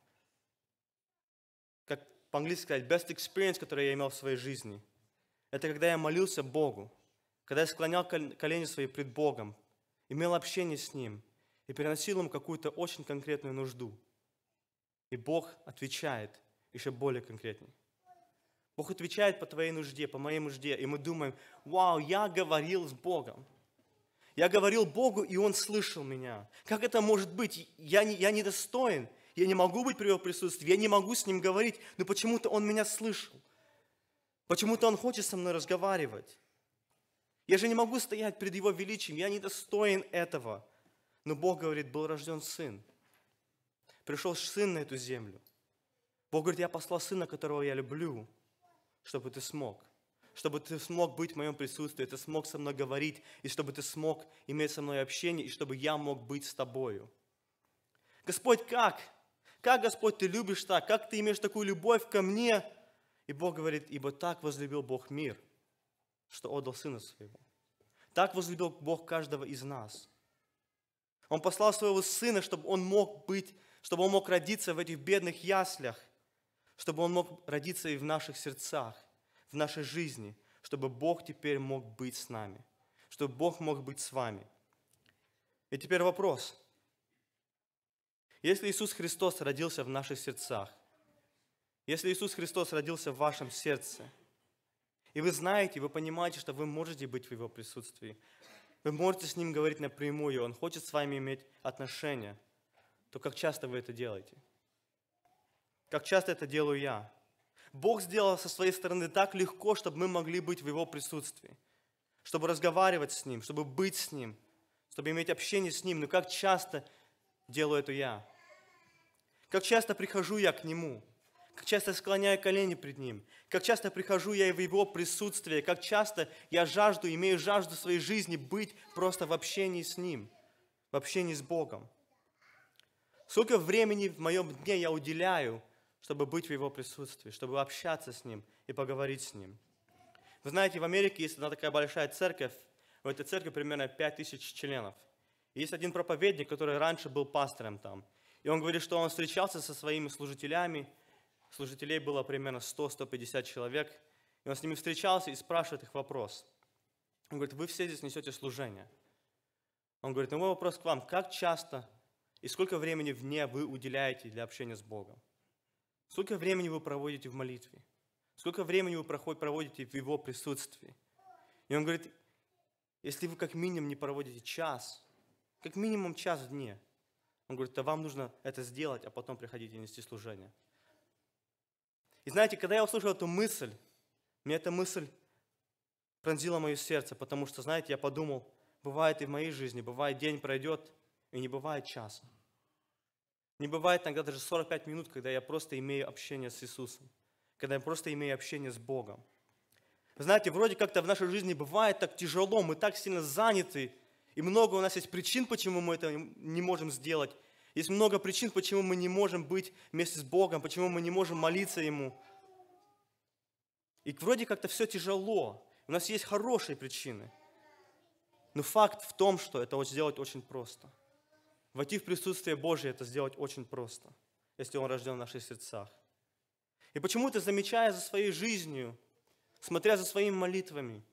как по-английски сказать, best experience, который я имел в своей жизни, это когда я молился Богу, когда я склонял колени свои пред Богом, имел общение с Ним и переносил Ему какую-то очень конкретную нужду. И Бог отвечает еще более конкретнее. Бог отвечает по твоей нужде, по моей нужде. И мы думаем, вау, я говорил с Богом. Я говорил Богу, и Он слышал меня. Как это может быть? Я недостоин. Я не могу быть при Его присутствии. Я не могу с Ним говорить. Но почему-то Он меня слышал. Почему-то Он хочет со мной разговаривать. Я же не могу стоять перед Его величием. Я недостоин этого. Но Бог говорит, был рожден Сын. Пришел Сын на эту землю. Бог говорит, я послал Сына, которого я люблю, чтобы ты смог быть в моем присутствии, ты смог со мной говорить, и чтобы ты смог иметь со мной общение, и чтобы я мог быть с тобою. Господь, как? Как, Господь, ты любишь так? Как ты имеешь такую любовь ко мне? И Бог говорит, ибо так возлюбил Бог мир, что отдал Сына Своего. Так возлюбил Бог каждого из нас. Он послал Своего Сына, чтобы Он мог родиться в этих бедных яслях, чтобы Он мог родиться и в наших сердцах, в нашей жизни, чтобы Бог теперь мог быть с нами, чтобы Бог мог быть с вами. И теперь вопрос. Если Иисус Христос родился в наших сердцах, если Иисус Христос родился в вашем сердце, и вы знаете, вы понимаете, что вы можете быть в Его присутствии, вы можете с Ним говорить напрямую, Он хочет с вами иметь отношения, то как часто вы это делаете? Как часто это делаю я? Бог сделал со своей стороны так легко, чтобы мы могли быть в Его присутствии, чтобы разговаривать с Ним, чтобы быть с Ним, чтобы иметь общение с Ним. Но как часто делаю это я? Как часто прихожу я к Нему? Как часто склоняю колени пред Ним? Как часто прихожу я в Его присутствие? Как часто я имею жажду в своей жизни быть просто в общении с Ним, в общении с Богом? Сколько времени в моем дне я уделяю, чтобы быть в Его присутствии, чтобы общаться с Ним и поговорить с Ним? Вы знаете, в Америке есть одна такая большая церковь, в этой церкви примерно 5000 членов. И есть один проповедник, который раньше был пастором там. И он говорит, что он встречался со своими служителями, служителей было примерно 100-150 человек, и он с ними встречался и спрашивает их вопрос. Он говорит, вы все здесь несете служение. Он говорит, мой вопрос к вам, как часто и сколько времени в дне вы уделяете для общения с Богом? Сколько времени вы проводите в молитве? Сколько времени вы проводите в Его присутствии? И он говорит, если вы как минимум не проводите час, как минимум час в дне, он говорит, то вам нужно это сделать, а потом приходить и нести служение. И знаете, когда я услышал эту мысль, мне эта мысль пронзила мое сердце, потому что, знаете, я подумал, бывает и в моей жизни, бывает день пройдет, и не бывает часа. Не бывает иногда даже 45 минут, когда я просто имею общение с Иисусом, когда я просто имею общение с Богом. Вы знаете, вроде как-то в нашей жизни бывает так тяжело, мы так сильно заняты, и много у нас есть причин, почему мы это не можем сделать. Есть много причин, почему мы не можем быть вместе с Богом, почему мы не можем молиться Ему. И вроде как-то все тяжело. У нас есть хорошие причины. Но факт в том, что это сделать очень просто. Войти в присутствие Божие, это сделать очень просто, если Он рожден в наших сердцах. И почему-то, замечая за своей жизнью, смотря за своими молитвами,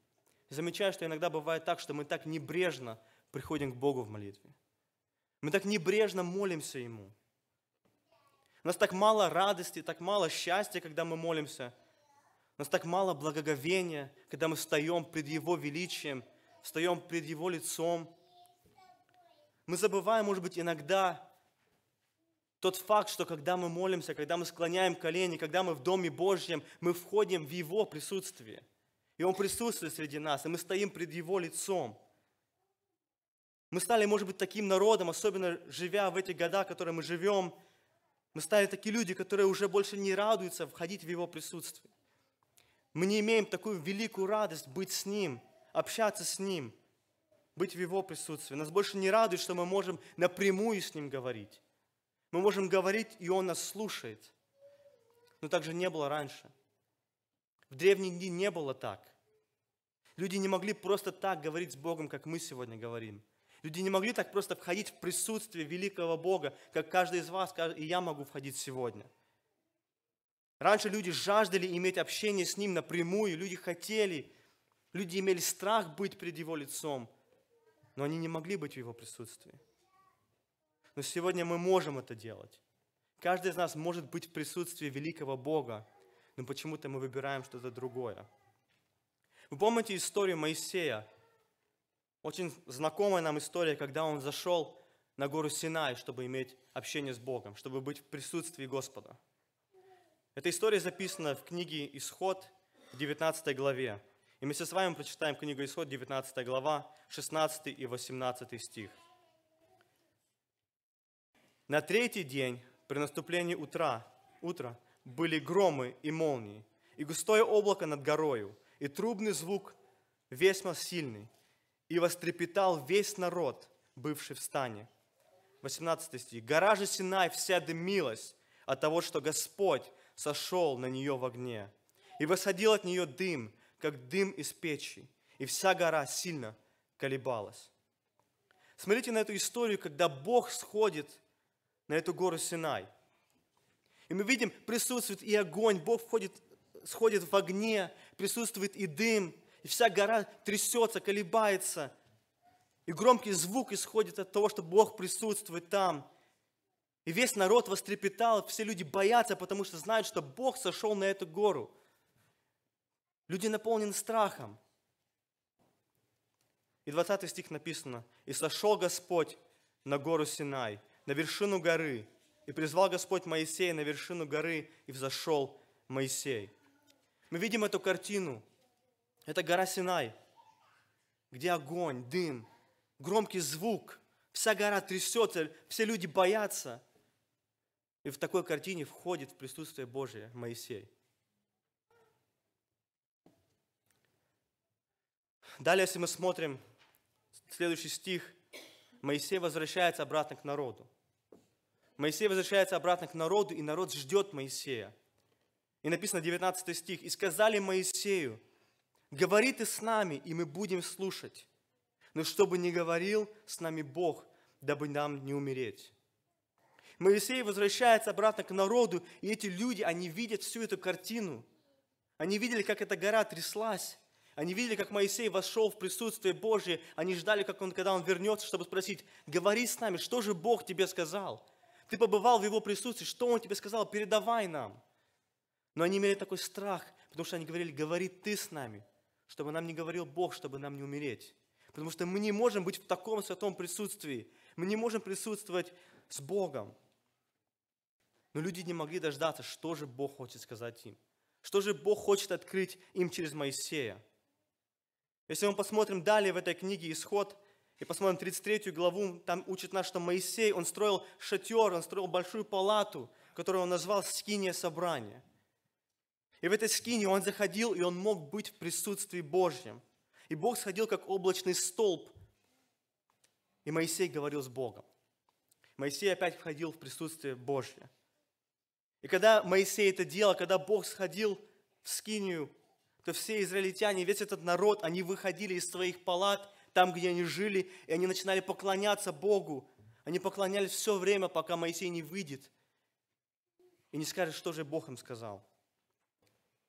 Замечаю, что иногда бывает так, что мы так небрежно приходим к Богу в молитве. Мы так небрежно молимся Ему. У нас так мало радости, так мало счастья, когда мы молимся. У нас так мало благоговения, когда мы встаем пред Его величием, встаем пред Его лицом. Мы забываем, может быть, иногда тот факт, что когда мы молимся, когда мы склоняем колени, когда мы в Доме Божьем, мы входим в Его присутствие. И Он присутствует среди нас, и мы стоим пред Его лицом. Мы стали, может быть, таким народом, особенно живя в эти года, в которые мы живем, мы стали такие люди, которые уже больше не радуются входить в Его присутствие. Мы не имеем такую великую радость быть с Ним, общаться с Ним, быть в Его присутствии. Нас больше не радует, что мы можем напрямую с Ним говорить. Мы можем говорить, и Он нас слушает. Но так же не было раньше. В древние дни не было так. Люди не могли просто так говорить с Богом, как мы сегодня говорим. Люди не могли так просто входить в присутствие великого Бога, как каждый из вас, и я могу входить сегодня. Раньше люди жаждали иметь общение с Ним напрямую, люди хотели, люди имели страх быть пред Его лицом, но они не могли быть в Его присутствии. Но сегодня мы можем это делать. Каждый из нас может быть в присутствии великого Бога, но почему-то мы выбираем что-то другое. Вы помните историю Моисея? Очень знакомая нам история, когда он зашел на гору Синай, чтобы иметь общение с Богом, чтобы быть в присутствии Господа. Эта история записана в книге «Исход» в 19 главе. И мы с вами прочитаем книгу «Исход», 19 глава, 16 и 18 стих. На третий день, при наступлении утра, были громы и молнии, и густое облако над горою, и трубный звук весьма сильный, и вострепетал весь народ, бывший в стане. 18 стих. Гора же Синай вся дымилась от того, что Господь сошел на нее в огне, и восходил от нее дым, как дым из печи, и вся гора сильно колебалась. Смотрите на эту историю, когда Бог сходит на эту гору Синай. И мы видим, присутствует и огонь, Бог сходит в огне, присутствует и дым, и вся гора трясется, колебается. И громкий звук исходит от того, что Бог присутствует там. И весь народ вострепетал, все люди боятся, потому что знают, что Бог сошел на эту гору. Люди наполнены страхом. И 20 стих написано: «И сошел Господь на гору Синай, на вершину горы, и призвал Господь Моисея на вершину горы, и взошел Моисей». Мы видим эту картину. Это гора Синай, где огонь, дым, громкий звук, вся гора трясется, все люди боятся. И в такой картине входит в присутствие Божие Моисей. Далее, если мы смотрим следующий стих, Моисей возвращается обратно к народу. Моисей возвращается обратно к народу, и народ ждет Моисея. И написано 19 стих. «И сказали Моисею: говори ты с нами, и мы будем слушать. Но чтобы не говорил с нами Бог, дабы нам не умереть». Моисей возвращается обратно к народу, и эти люди, они видят всю эту картину. Они видели, как эта гора тряслась. Они видели, как Моисей вошел в присутствие Божие. Они ждали, когда он вернется, чтобы спросить: говори с нами, что же Бог тебе сказал? Ты побывал в Его присутствии, что Он тебе сказал? Передавай нам. Но они имели такой страх, потому что они говорили: говори ты с нами, чтобы нам не говорил Бог, чтобы нам не умереть. Потому что мы не можем быть в таком святом присутствии. Мы не можем присутствовать с Богом. Но люди не могли дождаться, что же Бог хочет сказать им. Что же Бог хочет открыть им через Моисея. Если мы посмотрим далее в этой книге «Исход», и посмотрим 33 главу, там учит нас, что Моисей, он строил шатер, он строил большую палату, которую он назвал «Скиния собрания». И в этой скинии он заходил, и он мог быть в присутствии Божьем. И Бог сходил, как облачный столб. И Моисей говорил с Богом. Моисей опять входил в присутствие Божье. И когда Моисей это делал, когда Бог сходил в скинию, то все израильтяне, весь этот народ, они выходили из своих палат, там, где они жили, и они начинали поклоняться Богу. Они поклонялись все время, пока Моисей не выйдет и не скажет, что же Бог им сказал.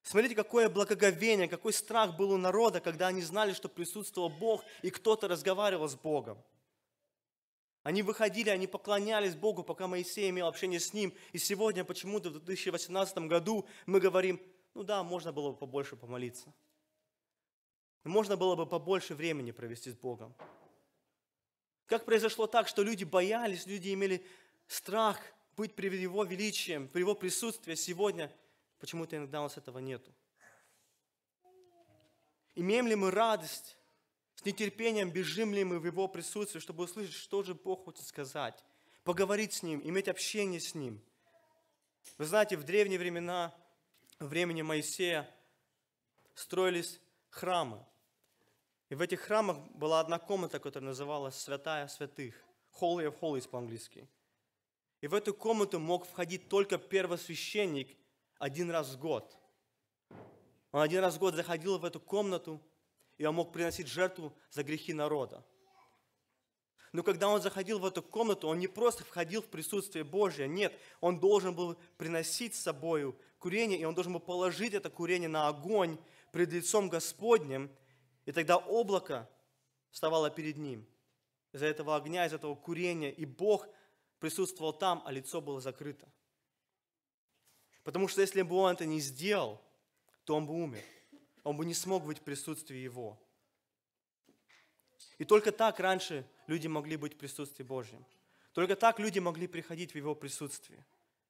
Смотрите, какое благоговение, какой страх был у народа, когда они знали, что присутствовал Бог, и кто-то разговаривал с Богом. Они выходили, они поклонялись Богу, пока Моисей имел общение с Ним. И сегодня почему-то в 2018 году мы говорим, ну да, можно было бы побольше помолиться. Можно было бы побольше времени провести с Богом. Как произошло так, что люди боялись, люди имели страх быть при Его величием, при Его присутствии. Сегодня почему-то иногда у нас этого нету. Имеем ли мы радость? С нетерпением бежим ли мы в Его присутствие, чтобы услышать, что же Бог хочет сказать, поговорить с Ним, иметь общение с Ним. Вы знаете, в древние времена, в времени Моисея, строились храмы. И в этих храмах была одна комната, которая называлась Святая Святых, Holy of Holies по-английски. И в эту комнату мог входить только первосвященник один раз в год. Он один раз в год заходил в эту комнату, и он мог приносить жертву за грехи народа. Но когда он заходил в эту комнату, он не просто входил в присутствие Божье, нет, он должен был приносить с собой курение, и он должен был положить это курение на огонь пред лицом Господним, и тогда облако вставало перед ним. Из-за этого огня, из этого курения, и Бог присутствовал там, а лицо было закрыто. Потому что если бы он это не сделал, то он бы умер. Он бы не смог быть в присутствии Его. И только так раньше люди могли быть в присутствии Божьем. Только так люди могли приходить в Его присутствие.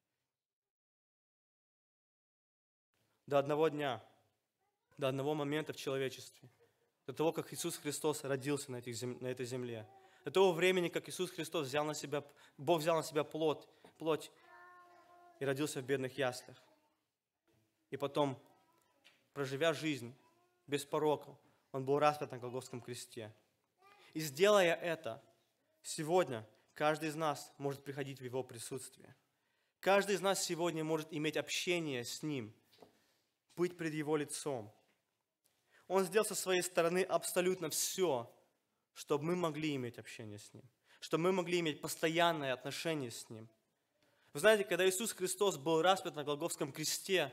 До одного дня, до одного момента в человечестве, до того, как Иисус Христос родился на этой земле, до того времени, как Иисус Христос Бог взял на себя плоть и родился в бедных яслях. И потом, проживя жизнь без порока, Он был распят на Голгофском кресте. И сделая это, сегодня каждый из нас может приходить в Его присутствие. Каждый из нас сегодня может иметь общение с Ним, быть пред Его лицом. Он сделал со своей стороны абсолютно все, чтобы мы могли иметь общение с Ним, чтобы мы могли иметь постоянное отношение с Ним. Вы знаете, когда Иисус Христос был распят на Голгофском кресте,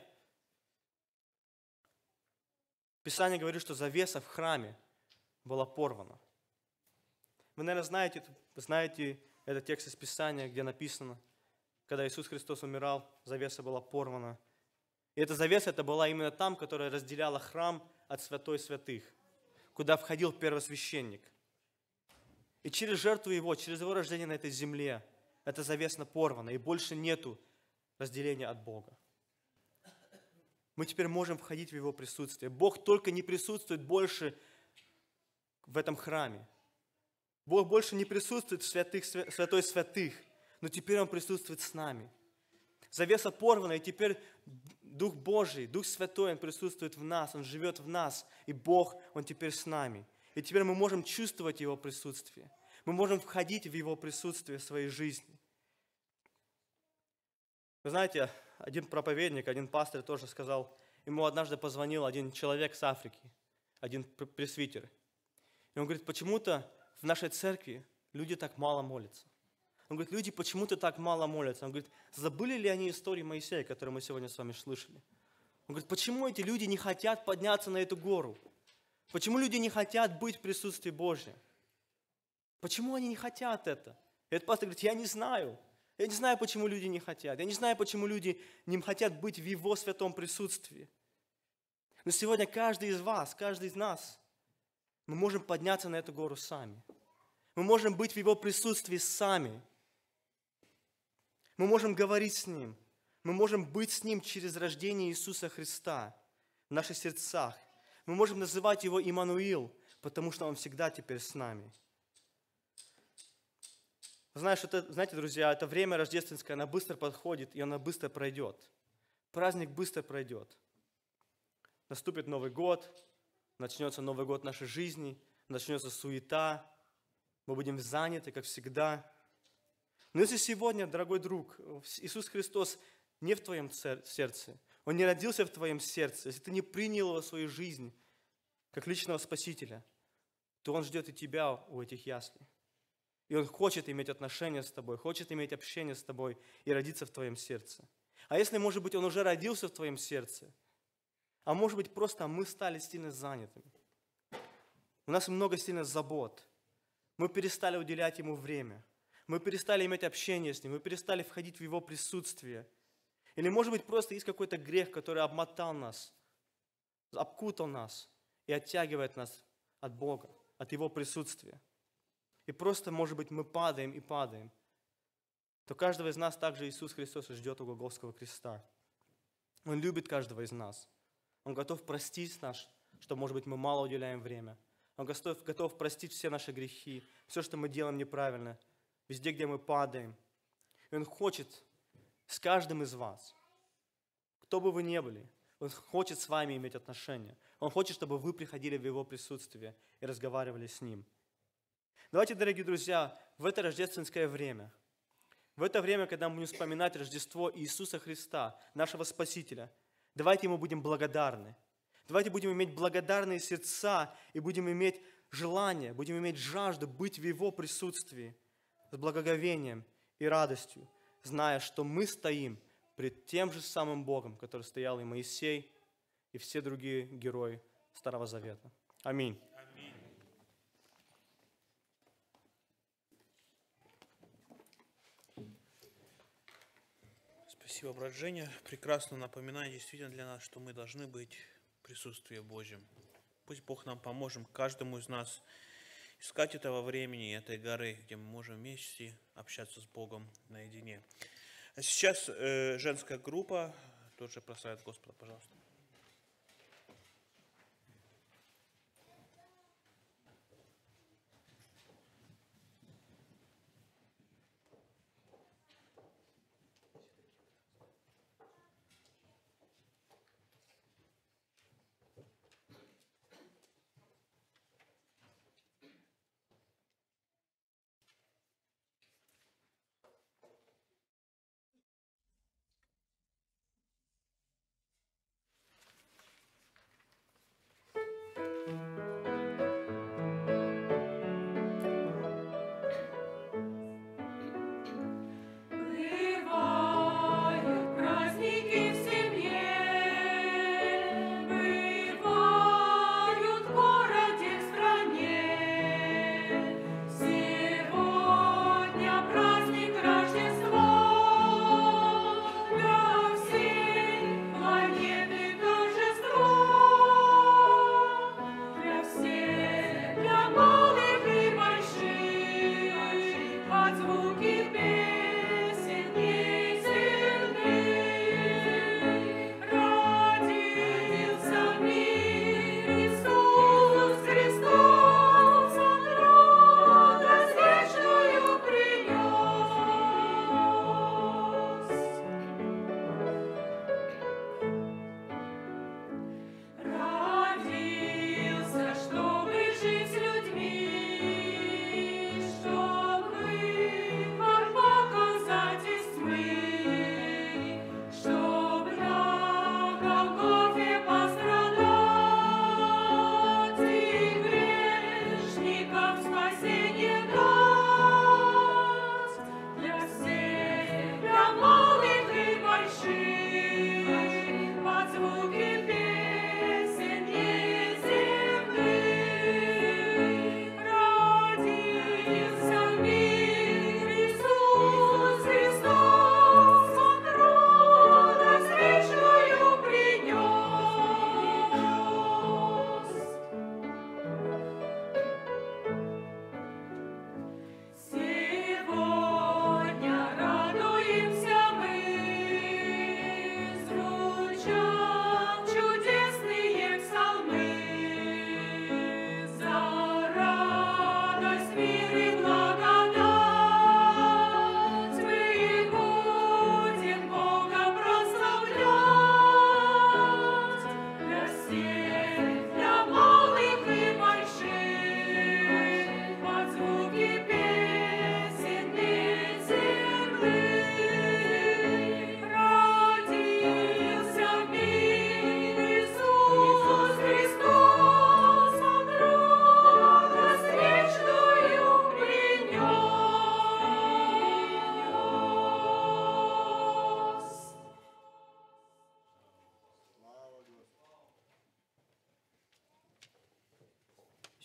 Писание говорит, что завеса в храме была порвана. Вы, наверное, знаете этот текст из Писания, где написано, когда Иисус Христос умирал, завеса была порвана. И эта завеса, это была именно там, которая разделяла храм от святой святых, куда входил первосвященник. И через жертву Его, через Его рождение на этой земле, эта завеса порвана, и больше нету разделения от Бога. Мы теперь можем входить в Его присутствие. Бог только не присутствует больше в этом храме. Бог больше не присутствует в святой святых, но теперь Он присутствует с нами. Завеса порвана, и теперь Дух Божий, Дух Святой, Он присутствует в нас, Он живет в нас, и Бог, Он теперь с нами. И теперь мы можем чувствовать Его присутствие. Мы можем входить в Его присутствие в своей жизни. Вы знаете, один проповедник, один пастор тоже сказал, ему однажды позвонил один человек с Африки, один пресвитер. И он говорит, почему-то в нашей церкви люди так мало молятся. Он говорит, люди почему-то так мало молятся. Он говорит, забыли ли они историю Моисея, которую мы сегодня с вами слышали? Он говорит, почему эти люди не хотят подняться на эту гору? Почему люди не хотят быть в присутствии Божьем? Почему они не хотят это? И этот пастор говорит, я не знаю. Я не знаю, почему люди не хотят. Я не знаю, почему люди не хотят быть в Его святом присутствии. Но сегодня каждый из вас, каждый из нас, мы можем подняться на эту гору сами. Мы можем быть в Его присутствии сами. Мы можем говорить с Ним. Мы можем быть с Ним через рождение Иисуса Христа в наших сердцах. Мы можем называть Его Иммануил, потому что Он всегда теперь с нами. Знаете, друзья, это время рождественское, оно быстро подходит, и оно быстро пройдет. Праздник быстро пройдет. Наступит Новый год, начнется Новый год нашей жизни, начнется суета, мы будем заняты, как всегда. Но если сегодня, дорогой друг, Иисус Христос не в твоем сердце, Он не родился в твоем сердце, если ты не принял Его в свою жизнь, как личного Спасителя, то Он ждет и тебя у этих яслей. И Он хочет иметь отношения с тобой, хочет иметь общение с тобой и родиться в твоем сердце. А если, может быть, Он уже родился в твоем сердце, А может быть, просто мы стали сильно занятыми. У нас много сильно забот. Мы перестали уделять Ему время. Мы перестали иметь общение с Ним. Мы перестали входить в Его присутствие. Или, может быть, просто есть какой-то грех, который обмотал нас, обкутал нас и оттягивает нас от Бога, от Его присутствия. И просто, может быть, мы падаем и падаем. То каждого из нас также Иисус Христос ждет у Голгофского креста. Он любит каждого из нас. Он готов простить нас, что, может быть, мы мало уделяем время. Он готов простить все наши грехи, все, что мы делаем неправильно, везде, где мы падаем. И Он хочет с каждым из вас, кто бы вы ни были, Он хочет с вами иметь отношения. Он хочет, чтобы вы приходили в Его присутствие и разговаривали с Ним. Давайте, дорогие друзья, в это рождественское время, в это время, когда мы будем вспоминать Рождество Иисуса Христа, нашего Спасителя, давайте Ему будем благодарны. Давайте будем иметь благодарные сердца и будем иметь желание, будем иметь жажду быть в Его присутствии с благоговением и радостью, зная, что мы стоим пред тем же самым Богом, который стоял и Моисей, и все другие герои Старого Завета. Аминь. Спасибо, брат Женя. Прекрасно напоминает действительно для нас, что мы должны быть в присутствии Божьем. Пусть Бог нам поможет, каждому из нас, искать этого времени, этой горы, где мы можем вместе общаться с Богом наедине. А сейчас женская группа тоже прославит Господа, пожалуйста.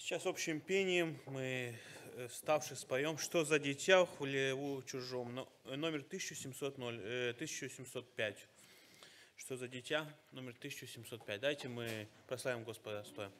Сейчас общим пением мы, вставши, споем «Что за дитя в хлеву чужом», номер 1705. «Что за дитя», номер 1705. Дайте мы прославим Господа стоя.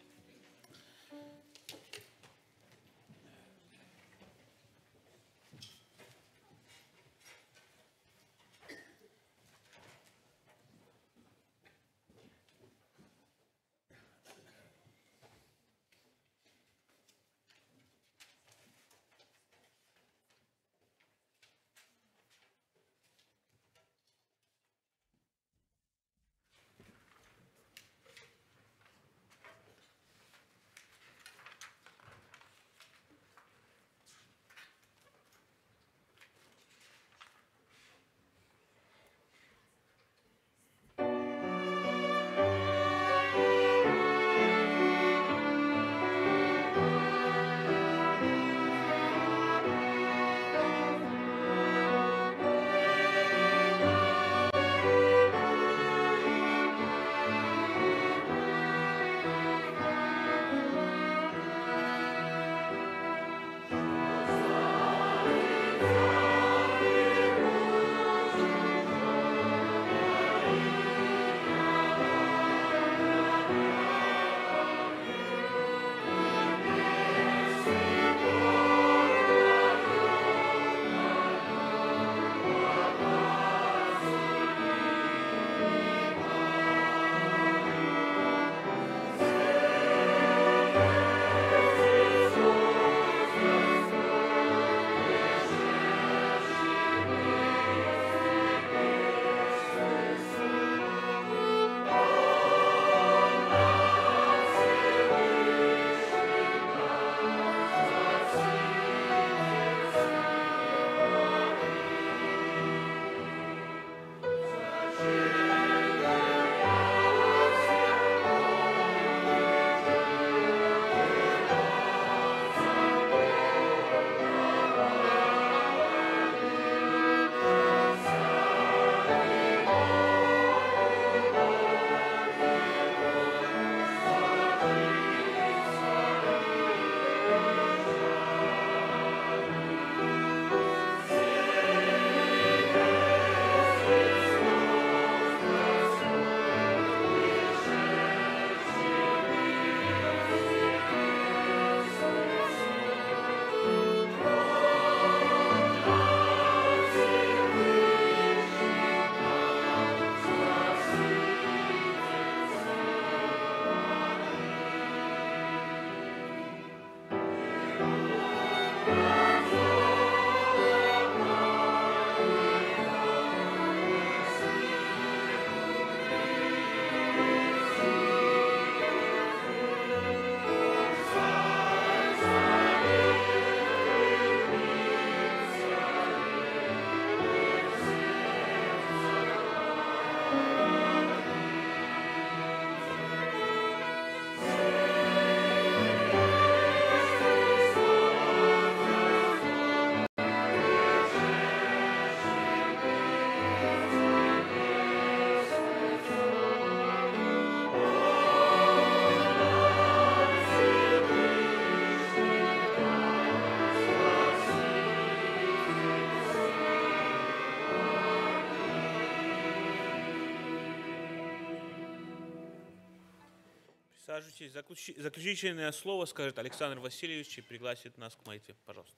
Присаживайтесь. Заключительное слово скажет Александр Васильевич и пригласит нас к молитве. Пожалуйста.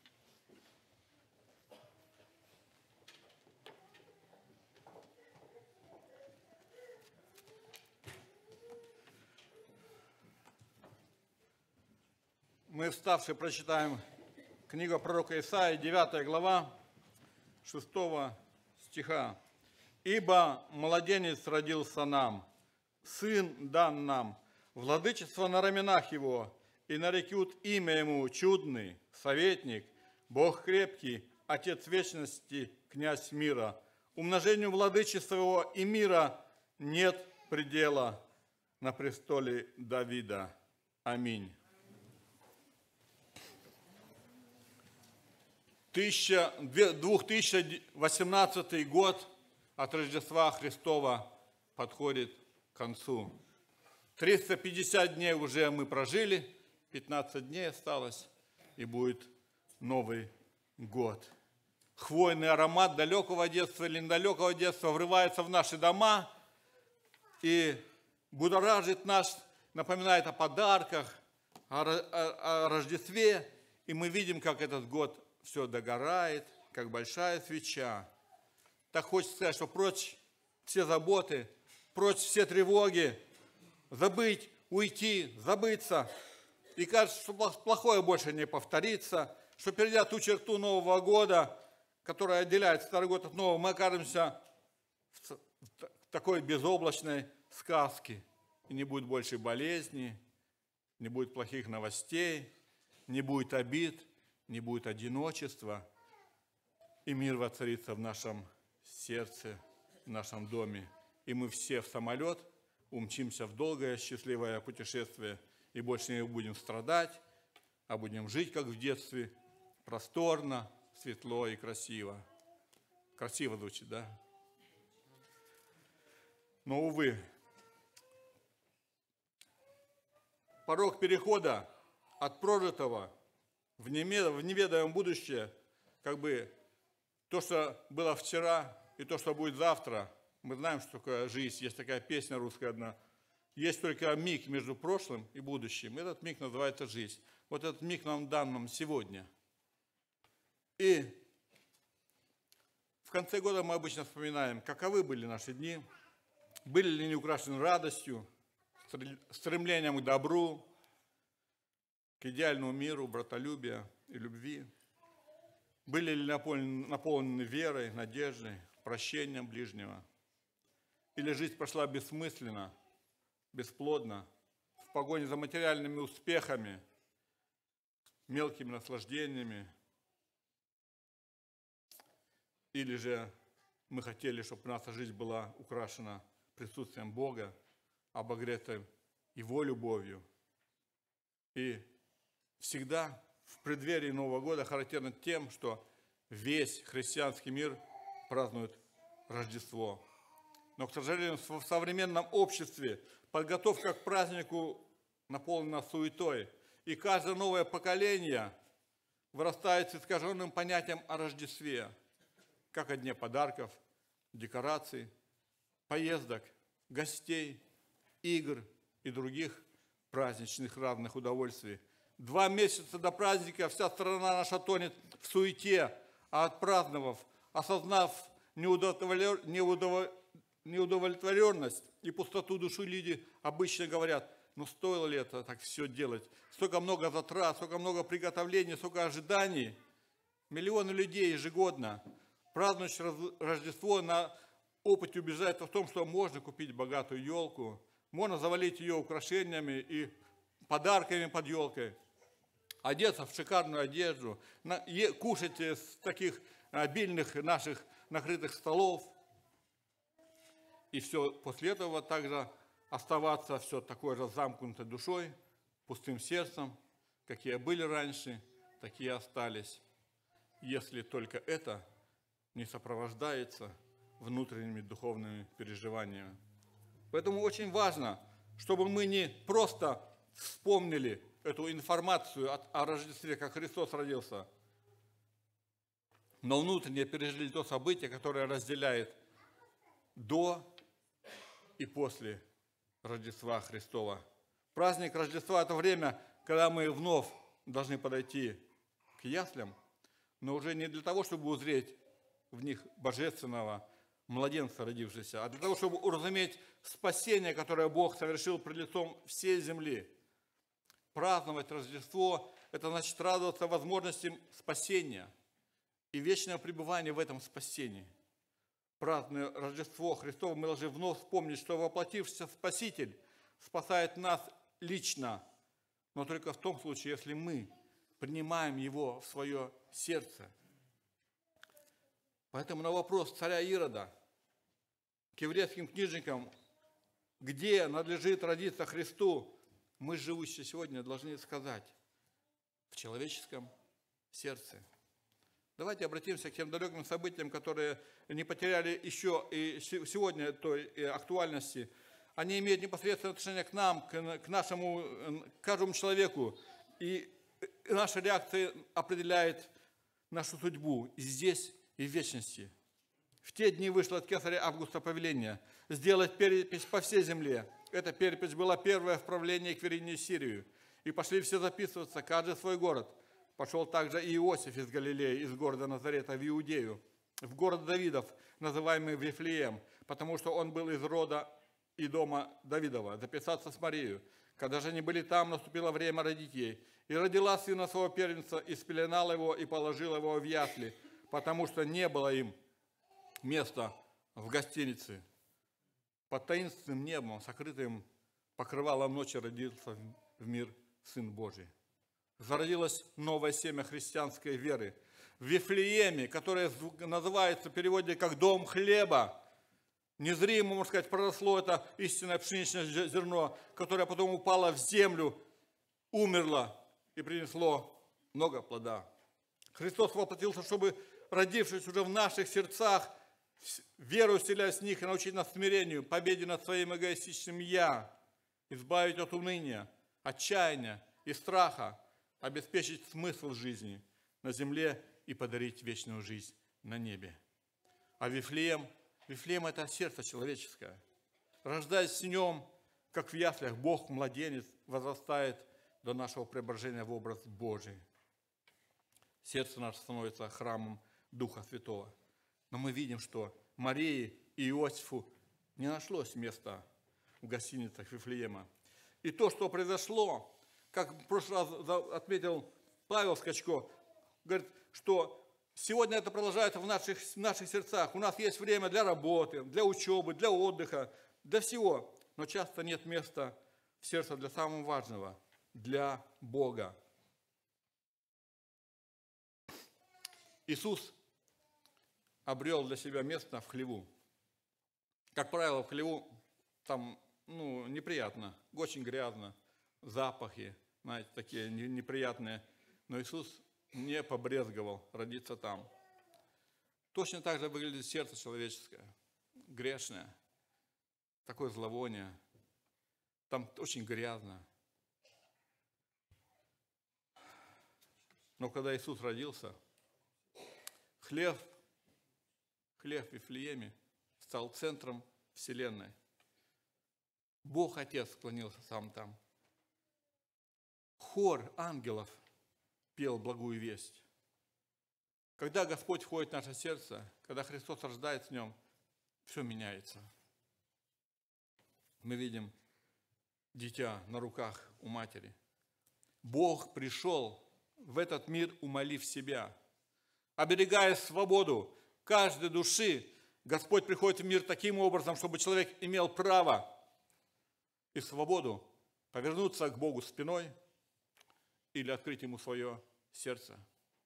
Мы, вставши, прочитаем книгу пророка Исаии, 9 глава, 6 стиха. «Ибо младенец родился нам, сын дан нам, владычество на раменах его, и нарекут имя ему чудный, советник, Бог крепкий, Отец вечности, князь мира. Умножению владычества его и мира нет предела на престоле Давида. Аминь». 2018 год от Рождества Христова подходит к концу. 350 дней уже мы прожили, 15 дней осталось, и будет Новый год. Хвойный аромат далекого детства или недалекого детства врывается в наши дома и будоражит нас, напоминает о подарках, о Рождестве. И мы видим, как этот год все догорает, как большая свеча. Так хочется сказать, что прочь все заботы, прочь все тревоги, забыть, уйти, забыться. И кажется, что плохое больше не повторится, что перейдя ту черту Нового года, которая отделяет Старый год от Нового, мы окажемся в такой безоблачной сказке. И не будет больше болезней, не будет плохих новостей, не будет обид, не будет одиночества. И мир воцарится в нашем сердце, в нашем доме. И мы все в самолет умчимся в долгое счастливое путешествие. И больше не будем страдать, а будем жить, как в детстве, просторно, светло и красиво. Красиво звучит, да? Но, увы, порог перехода от прожитого в неведомое будущее, как бы то, что было вчера, и то, что будет завтра. Мы знаем, что такое жизнь. Есть такая песня русская одна. Есть только миг между прошлым и будущим. Этот миг называется жизнь. Вот этот миг нам дан нам сегодня. И в конце года мы обычно вспоминаем, каковы были наши дни, были ли они украшены радостью, стремлением к добру, к идеальному миру, братолюбию и любви. Были ли наполнены верой, надеждой, прощением ближнего. Или жизнь прошла бессмысленно, бесплодно, в погоне за материальными успехами, мелкими наслаждениями. Или же мы хотели, чтобы наша жизнь была украшена присутствием Бога, обогрета Его любовью. И всегда в преддверии Нового года характерно тем, что весь христианский мир празднует Рождество. Но, к сожалению, в современном обществе подготовка к празднику наполнена суетой. И каждое новое поколение вырастает с искаженным понятием о Рождестве, как о дне подарков, декораций, поездок, гостей, игр и других праздничных разных удовольствий. 2 месяца до праздника вся страна наша тонет в суете, а отпраздновав, осознав неудовлетворенность и пустоту души, люди обычно говорят: ну стоило ли это так все делать? Столько много затрат, столько много приготовлений, столько ожиданий. Миллионы людей ежегодно, празднующие Рождество, на опыте убеждаются в том, что можно купить богатую елку, можно завалить ее украшениями и подарками под елкой, одеться в шикарную одежду, кушать с таких обильных наших накрытых столов. И все после этого также оставаться все такой же замкнутой душой, пустым сердцем, какие были раньше, такие остались, если только это не сопровождается внутренними духовными переживаниями. Поэтому очень важно, чтобы мы не просто вспомнили эту информацию о Рождестве, как Христос родился, но внутренне пережили то событие, которое разделяет до и после Рождества Христова. Праздник Рождества – это время, когда мы вновь должны подойти к яслям, но уже не для того, чтобы узреть в них божественного младенца, родившегося, а для того, чтобы уразуметь спасение, которое Бог совершил пред лицом всей земли. Праздновать Рождество – это значит радоваться возможности спасения и вечного пребывания в этом спасении. Празднуя Рождество Христово, мы должны вновь вспомнить, что воплотившийся Спаситель спасает нас лично, но только в том случае, если мы принимаем Его в свое сердце. Поэтому на вопрос царя Ирода к еврейским книжникам, где надлежит родиться Христу, мы, живущие сегодня, должны сказать: в человеческом сердце. Давайте обратимся к тем далеким событиям, которые не потеряли еще и сегодня той актуальности. Они имеют непосредственное отношение к нам, к нашему, к каждому человеку. И наша реакция определяет нашу судьбу и здесь, и в вечности. В те дни вышло от кесаря Августа повеление сделать перепись по всей земле. Эта перепись была первая в правлении Квиринии Сирию. И пошли все записываться, каждый в свой город. Пошел также и Иосиф из Галилеи, из города Назарета в Иудею, в город Давидов, называемый Вифлеем, потому что он был из рода и дома Давидова, записаться с Марией. Когда же они были там, наступило время родить ей. И родила сына своего первенца, и спеленала его, и положила его в ясли, потому что не было им места в гостинице. Под таинственным небом, сокрытым покрывалом ночи, родился в мир Сын Божий. Зародилось новое семя христианской веры. В Вифлееме, которое называется в переводе как «дом хлеба», незримо, можно сказать, проросло это истинное пшеничное зерно, которое потом упало в землю, умерло и принесло много плода. Христос воплотился, чтобы, родившись уже в наших сердцах, веру вселять в них и научить нас смирению, победе над своим эгоистичным «я», избавить от уныния, отчаяния и страха, обеспечить смысл жизни на земле и подарить вечную жизнь на небе. А Вифлеем – это сердце человеческое. Рождаясь в нем, как в яслях, Бог, младенец, возрастает до нашего преображения в образ Божий. Сердце наше становится храмом Духа Святого. Но мы видим, что Марии и Иосифу не нашлось места в гостиницах Вифлеема. И то, что произошло, как в прошлый раз отметил Павел Скачко, говорит, что сегодня это продолжается в наших сердцах. У нас есть время для работы, для учебы, для отдыха, для всего. Но часто нет места в сердце для самого важного, для Бога. Иисус обрел для себя место в хлеву. Как правило, в хлеву там неприятно, очень грязно, запахи, знаете, такие неприятные. Но Иисус не побрезговал родиться там. Точно так же выглядит сердце человеческое, грешное, такое зловоние. Там очень грязно. Но когда Иисус родился, хлев в Вифлееме стал центром вселенной. Бог Отец склонился сам там. Хор ангелов пел благую весть. Когда Господь входит в наше сердце, когда Христос рождается в нем, все меняется. Мы видим дитя на руках у матери. Бог пришел в этот мир, умолив себя. Оберегая свободу каждой души, Господь приходит в мир таким образом, чтобы человек имел право и свободу повернуться к Богу спиной или открыть Ему свое сердце.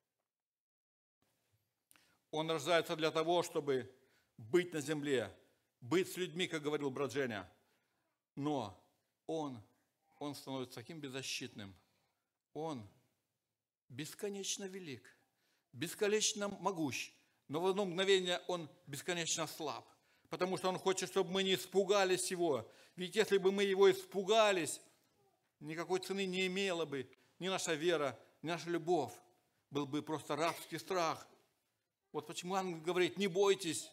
Он рождается для того, чтобы быть на земле, быть с людьми, как говорил брат Женя. Но он становится таким беззащитным. Он бесконечно велик, бесконечно могущ, но в одно мгновение он бесконечно слаб, потому что он хочет, чтобы мы не испугались его. Ведь если бы мы его испугались, никакой цены не имела бы ни наша вера, ни наша любовь. Был бы просто рабский страх. Вот почему ангел говорит: не бойтесь.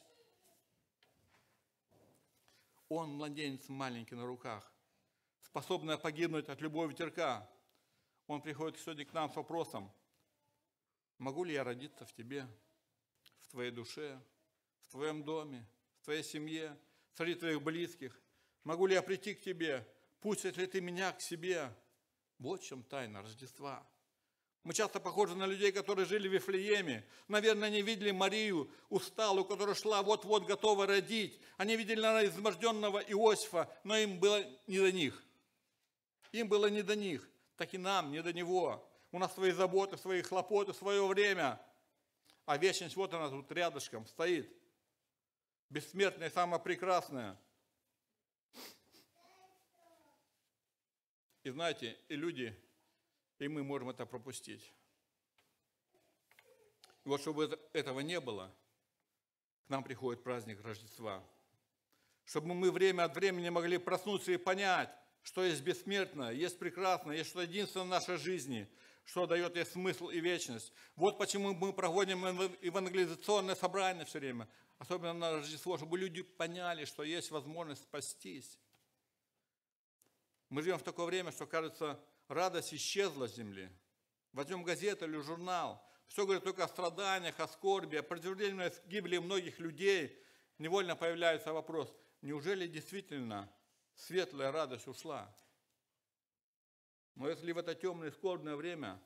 Он младенец маленький на руках, способный погибнуть от любого ветерка. Он приходит сегодня к нам с вопросом: могу ли я родиться в тебе, в твоей душе, в твоем доме, в твоей семье, среди твоих близких? Могу ли я прийти к тебе? Пустишь ли ты меня к себе? Вот в чем тайна Рождества. Мы часто похожи на людей, которые жили в Вифлееме. Наверное, они видели Марию усталую, которая шла вот-вот готова родить. Они видели, наверное, изможденного Иосифа, но им было не до них. Им было не до них, так и нам не до него. У нас свои заботы, свои хлопоты, свое время. А вечность вот она тут рядышком стоит. Бессмертная, самая прекрасная. И знаете, и люди, и мы можем это пропустить. И вот чтобы этого не было, к нам приходит праздник Рождества. Чтобы мы время от времени могли проснуться и понять, что есть бессмертное, есть прекрасное, есть что-то единственное в нашей жизни, что дает ей смысл и вечность. Вот почему мы проводим евангелизационное собрание все время, особенно на Рождество, чтобы люди поняли, что есть возможность спастись. Мы живем в такое время, что, кажется, радость исчезла с земли. Возьмем газету или журнал, все говорит только о страданиях, о скорби, о предупрежденной гибели многих людей. Невольно появляется вопрос, неужели действительно светлая радость ушла? Но если в это темное и скорбное время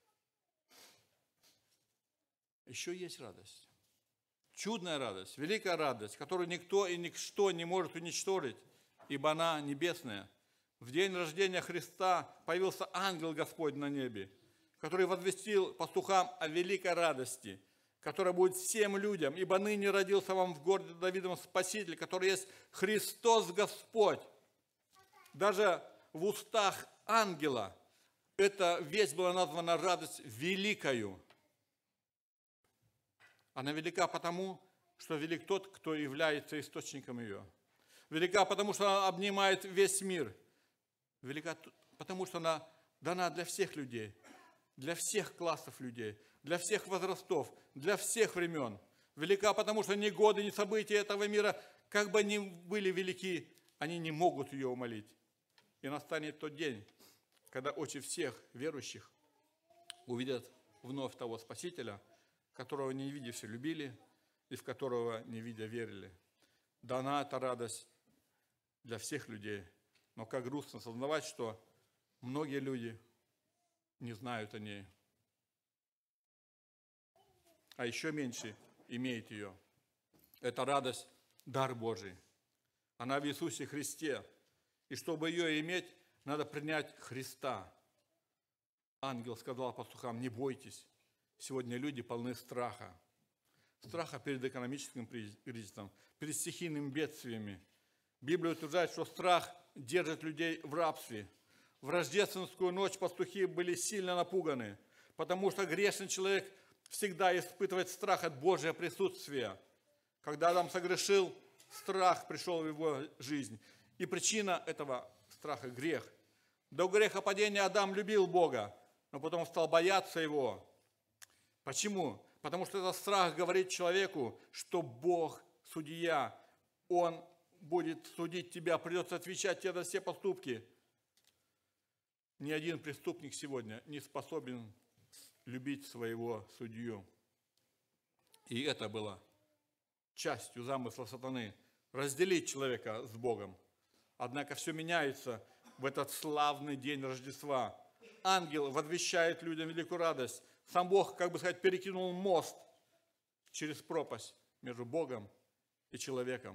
еще есть радость, чудная радость, великая радость, которую никто и ничто не может уничтожить, ибо она небесная. В день рождения Христа появился ангел Господь на небе, который возвестил пастухам о великой радости, которая будет всем людям, ибо ныне родился вам в городе Давидовом Спаситель, который есть Христос Господь. Даже в устах ангела эта весть была названа радость великою. Она велика потому, что велик тот, кто является источником ее. Велика потому, что она обнимает весь мир. Велика потому, что она дана для всех людей, для всех классов людей, для всех возрастов, для всех времен. Велика потому, что ни годы, ни события этого мира, как бы ни были велики, они не могут ее умолить. И настанет тот день, когда очи всех верующих увидят вновь того Спасителя, которого не видевши любили и в которого не видя верили. Дана эта радость для всех людей. Но как грустно осознавать, что многие люди не знают о ней, а еще меньше имеют ее. Это радость – дар Божий. Она в Иисусе Христе. И чтобы ее иметь, надо принять Христа. Ангел сказал пастухам: не бойтесь. Сегодня люди полны страха. Страха перед экономическим кризисом, перед стихийными бедствиями. Библия утверждает, что страх держит людей в рабстве. В рождественскую ночь пастухи были сильно напуганы, потому что грешный человек всегда испытывает страх от Божьего присутствия. Когда Адам согрешил, страх пришел в его жизнь. И причина этого страха – грех. До грехопадения Адам любил Бога, но потом стал бояться Его. Почему? Потому что этот страх говорит человеку, что Бог – судья, Он будет судить тебя, придется отвечать тебе за все поступки. Ни один преступник сегодня не способен любить своего судью. И это было частью замысла сатаны – разделить человека с Богом. Однако все меняется в этот славный день Рождества. Ангел возвещает людям великую радость. Сам Бог, как бы сказать, перекинул мост через пропасть между Богом и человеком.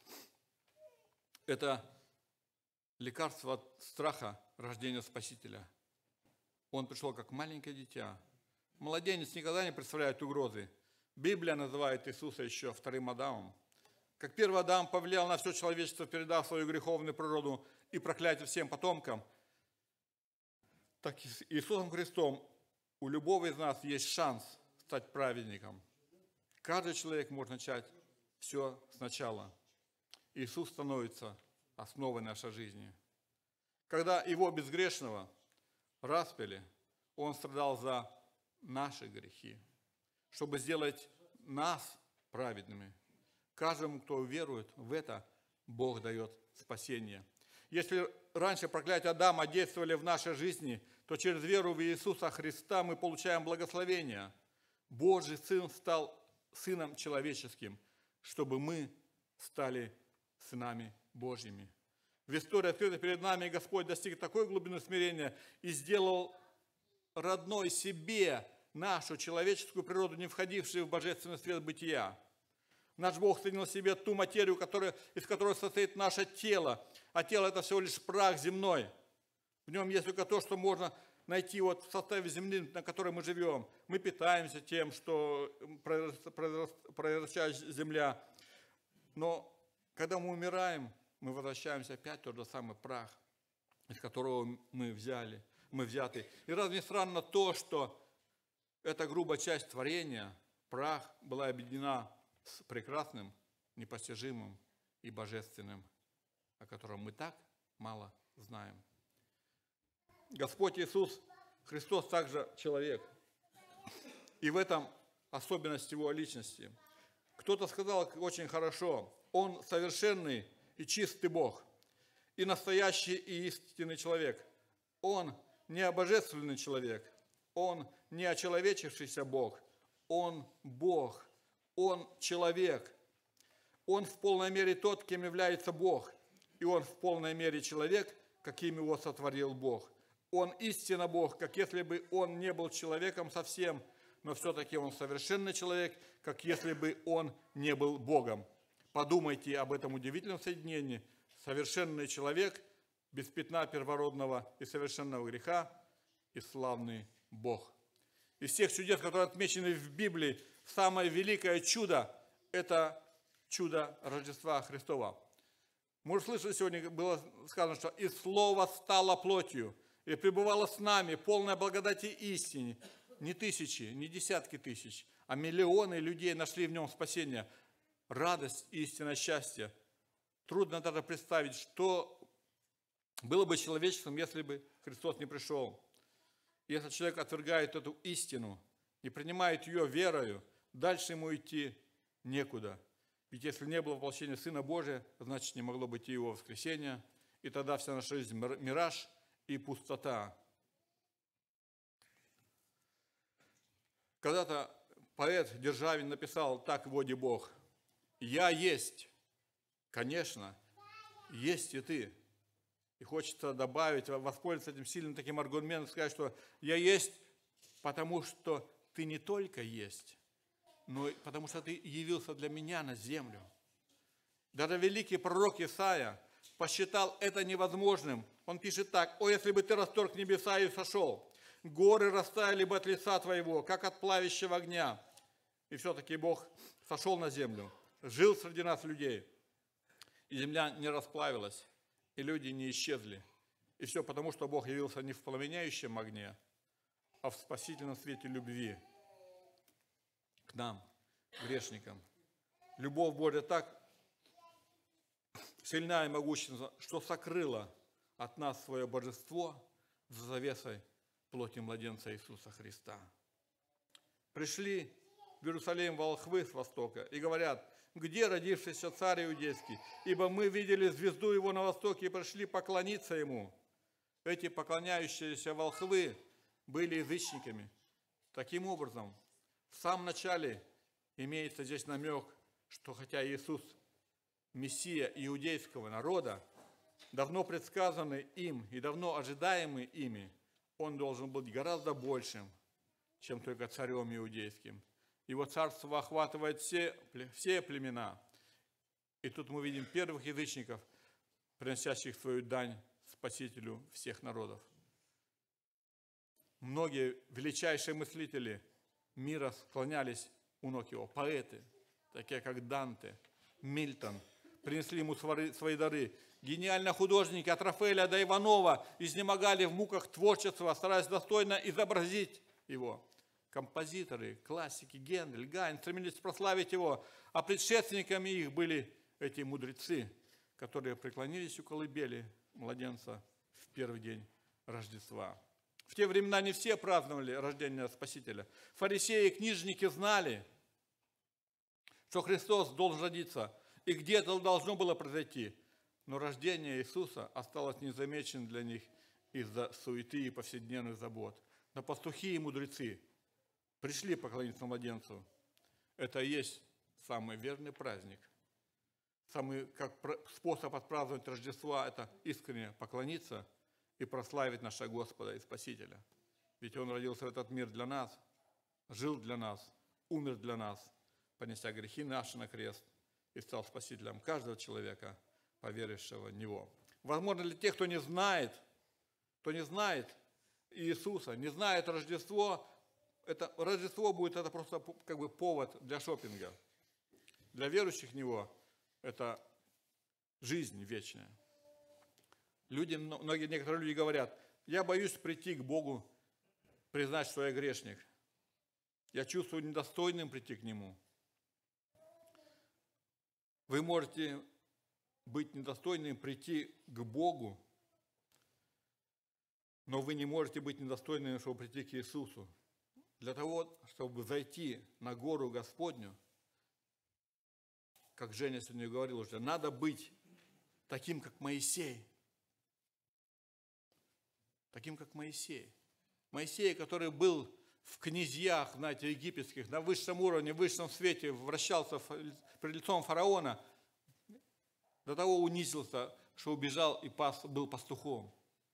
Это лекарство от страха рождения Спасителя. Он пришел как маленькое дитя. Младенец никогда не представляет угрозы. Библия называет Иисуса еще вторым Адамом. Как первый Адам повлиял на все человечество, передав свою греховную природу и проклятие всем потомкам, так и с Иисусом Христом у любого из нас есть шанс стать праведником. Каждый человек может начать все сначала. Иисус становится основой нашей жизни. Когда Его безгрешного распяли, Он страдал за наши грехи, чтобы сделать нас праведными. Каждому, кто верует в это, Бог дает спасение. Если раньше проклятия Адама действовали в нашей жизни, то через веру в Иисуса Христа мы получаем благословение. Божий Сын стал Сыном человеческим, чтобы мы стали сынами Божьими. В истории, открытой перед нами, Господь достиг такой глубины смирения и сделал родной себе нашу человеческую природу, не входившую в божественный свет бытия. Наш Бог соединил в себе ту материю, из которой состоит наше тело. А тело – это всего лишь прах земной. В нем есть только то, что можно найти вот в составе земли, на которой мы живем. Мы питаемся тем, что произрастает земля. Но когда мы умираем, мы возвращаемся опять в тот же самый прах, из которого мы взяты. И разве не странно то, что эта грубая часть творения, прах, была объединена с прекрасным, непостижимым и божественным, о котором мы так мало знаем. Господь Иисус Христос также человек. И в этом особенность Его личности. Кто-то сказал очень хорошо, Он совершенный и чистый Бог, и настоящий и истинный человек. Он не обожественный человек, Он не очеловечившийся Бог, Он Бог, Он человек. Он в полной мере тот, кем является Бог, и Он в полной мере человек, каким Его сотворил Бог. Он истинно Бог, как если бы Он не был человеком совсем, но все-таки Он совершенный человек, как если бы Он не был Богом. Подумайте об этом удивительном соединении. Совершенный человек, без пятна первородного и совершенного греха, и славный Бог. Из всех чудес, которые отмечены в Библии, самое великое чудо – это чудо Рождества Христова. Мы уже слышали, сегодня было сказано, что «И Слово стало плотью, и пребывало с нами, полное благодати и истине». Не тысячи, не десятки тысяч, а миллионы людей нашли в нем спасение, радость и истинное счастье. Трудно даже представить, что было бы человечеством, если бы Христос не пришел. Если человек отвергает эту истину, не принимает ее верою, дальше ему идти некуда. Ведь если не было воплощения Сына Божия, значит не могло быть и Его воскресения, и тогда вся наша жизнь мираж и пустота. Когда-то поэт Державин написал так в «Воде Бог». «Я есть, конечно, есть и ты». И хочется добавить, воспользоваться этим сильным таким аргументом, сказать, что я есть, потому что ты не только есть, но и потому что ты явился для меня на землю. Даже великий пророк Исаия посчитал это невозможным. Он пишет так: «О, если бы ты расторг небеса и сошел, горы растаяли бы от лица твоего, как от плавящего огня». И все-таки Бог сошел на землю, жил среди нас людей. И земля не расплавилась, и люди не исчезли. И все потому, что Бог явился не в пламеняющем огне, а в спасительном свете любви к нам, грешникам. Любовь Божья так сильна и могущественна, что сокрыла от нас свое божество за завесой плоти младенца Иисуса Христа. Пришли в Иерусалим волхвы с востока и говорят: «Где родившийся царь иудейский? Ибо мы видели звезду его на востоке и пришли поклониться ему». Эти поклоняющиеся волхвы были язычниками. Таким образом, в самом начале имеется здесь намек, что хотя Иисус – Мессия иудейского народа, давно предсказанный им и давно ожидаемый ими, Он должен быть гораздо большим, чем только царем иудейским. Его царство охватывает все племена. И тут мы видим первых язычников, приносящих свою дань Спасителю всех народов. Многие величайшие мыслители мира склонялись у ног его. Поэты, такие как Данте, Мильтон, принесли ему свои дары. Гениальные художники от Рафаэля до Иванова изнемогали в муках творчества, стараясь достойно изобразить его. Композиторы, классики, Гендель, Гайн стремились прославить его, а предшественниками их были эти мудрецы, которые преклонились у колыбели младенца в первый день Рождества. В те времена не все праздновали рождение Спасителя. Фарисеи и книжники знали, что Христос должен родиться, и где это должно было произойти. Но рождение Иисуса осталось незамеченным для них из-за суеты и повседневных забот. Но пастухи и мудрецы пришли поклониться младенцу. Это и есть самый верный праздник. Самый способ отпраздновать Рождество – это искренне поклониться и прославить нашего Господа и Спасителя. Ведь Он родился в этот мир для нас, жил для нас, умер для нас, понеся грехи наши на крест и стал Спасителем каждого человека, поверившего в Него. Возможно, для тех, кто не знает Иисуса, не знает Рождество, это Рождество будет это просто как бы повод для шопинга. Для верующих в Него это жизнь вечная. Некоторые люди говорят: я боюсь прийти к Богу, признать, что я грешник. Я чувствую недостойным прийти к Нему. Вы можете быть недостойным прийти к Богу Но вы не можете быть недостойными, чтобы прийти к Иисусу. Для того, чтобы зайти на гору Господню, как Женя сегодня говорил уже, надо быть таким, как Моисей. Таким, как Моисей. Моисей, который был в князьях, знаете, египетских, на высшем уровне, в высшем свете, вращался перед лицом фараона, до того унизился, что убежал и был пастухом.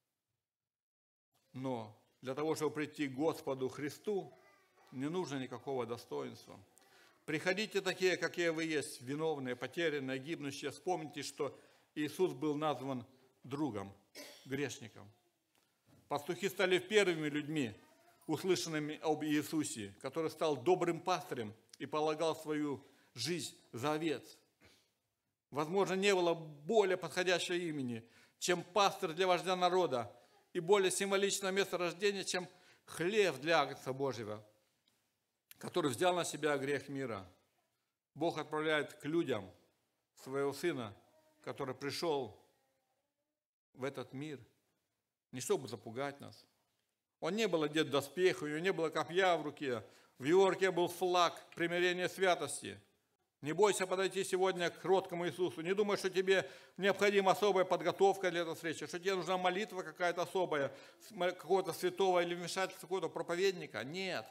Но для того, чтобы прийти к Господу Христу, не нужно никакого достоинства. Приходите такие, какие вы есть, виновные, потерянные, гибнущие. Вспомните, что Иисус был назван другом, грешником. Пастухи стали первыми людьми, услышанными об Иисусе, который стал добрым пастырем и полагал свою жизнь за овец. Возможно, не было более подходящего имени, чем пастырь для вождя народа, и более символичное место рождения, чем хлев для Агнца Божьего, который взял на себя грех мира. Бог отправляет к людям своего Сына, который пришел в этот мир, не чтобы запугать нас. Он не был одет в доспех, у него не было копья в руке, в его руке был флаг примирения святости. Не бойся подойти сегодня к кроткому Иисусу. Не думай, что тебе необходима особая подготовка для этой встречи, что тебе нужна молитва какая-то особая, какого-то святого или вмешательства какого-то проповедника. Нет.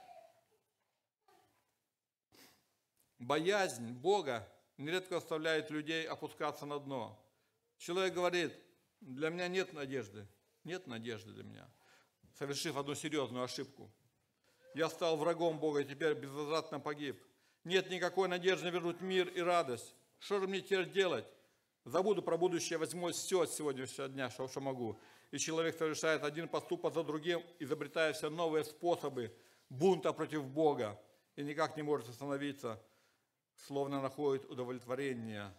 Боязнь Бога нередко заставляет людей опускаться на дно. Человек говорит, для меня нет надежды. Нет надежды для меня. Совершив одну серьезную ошибку. Я стал врагом Бога и теперь безвозвратно погиб. Нет никакой надежды вернуть мир и радость. Что же мне теперь делать? Забуду про будущее, возьму все от сегодняшнего дня, что могу. И человек совершает один поступок за другим, изобретая все новые способы бунта против Бога. И никак не может остановиться, словно находит удовлетворение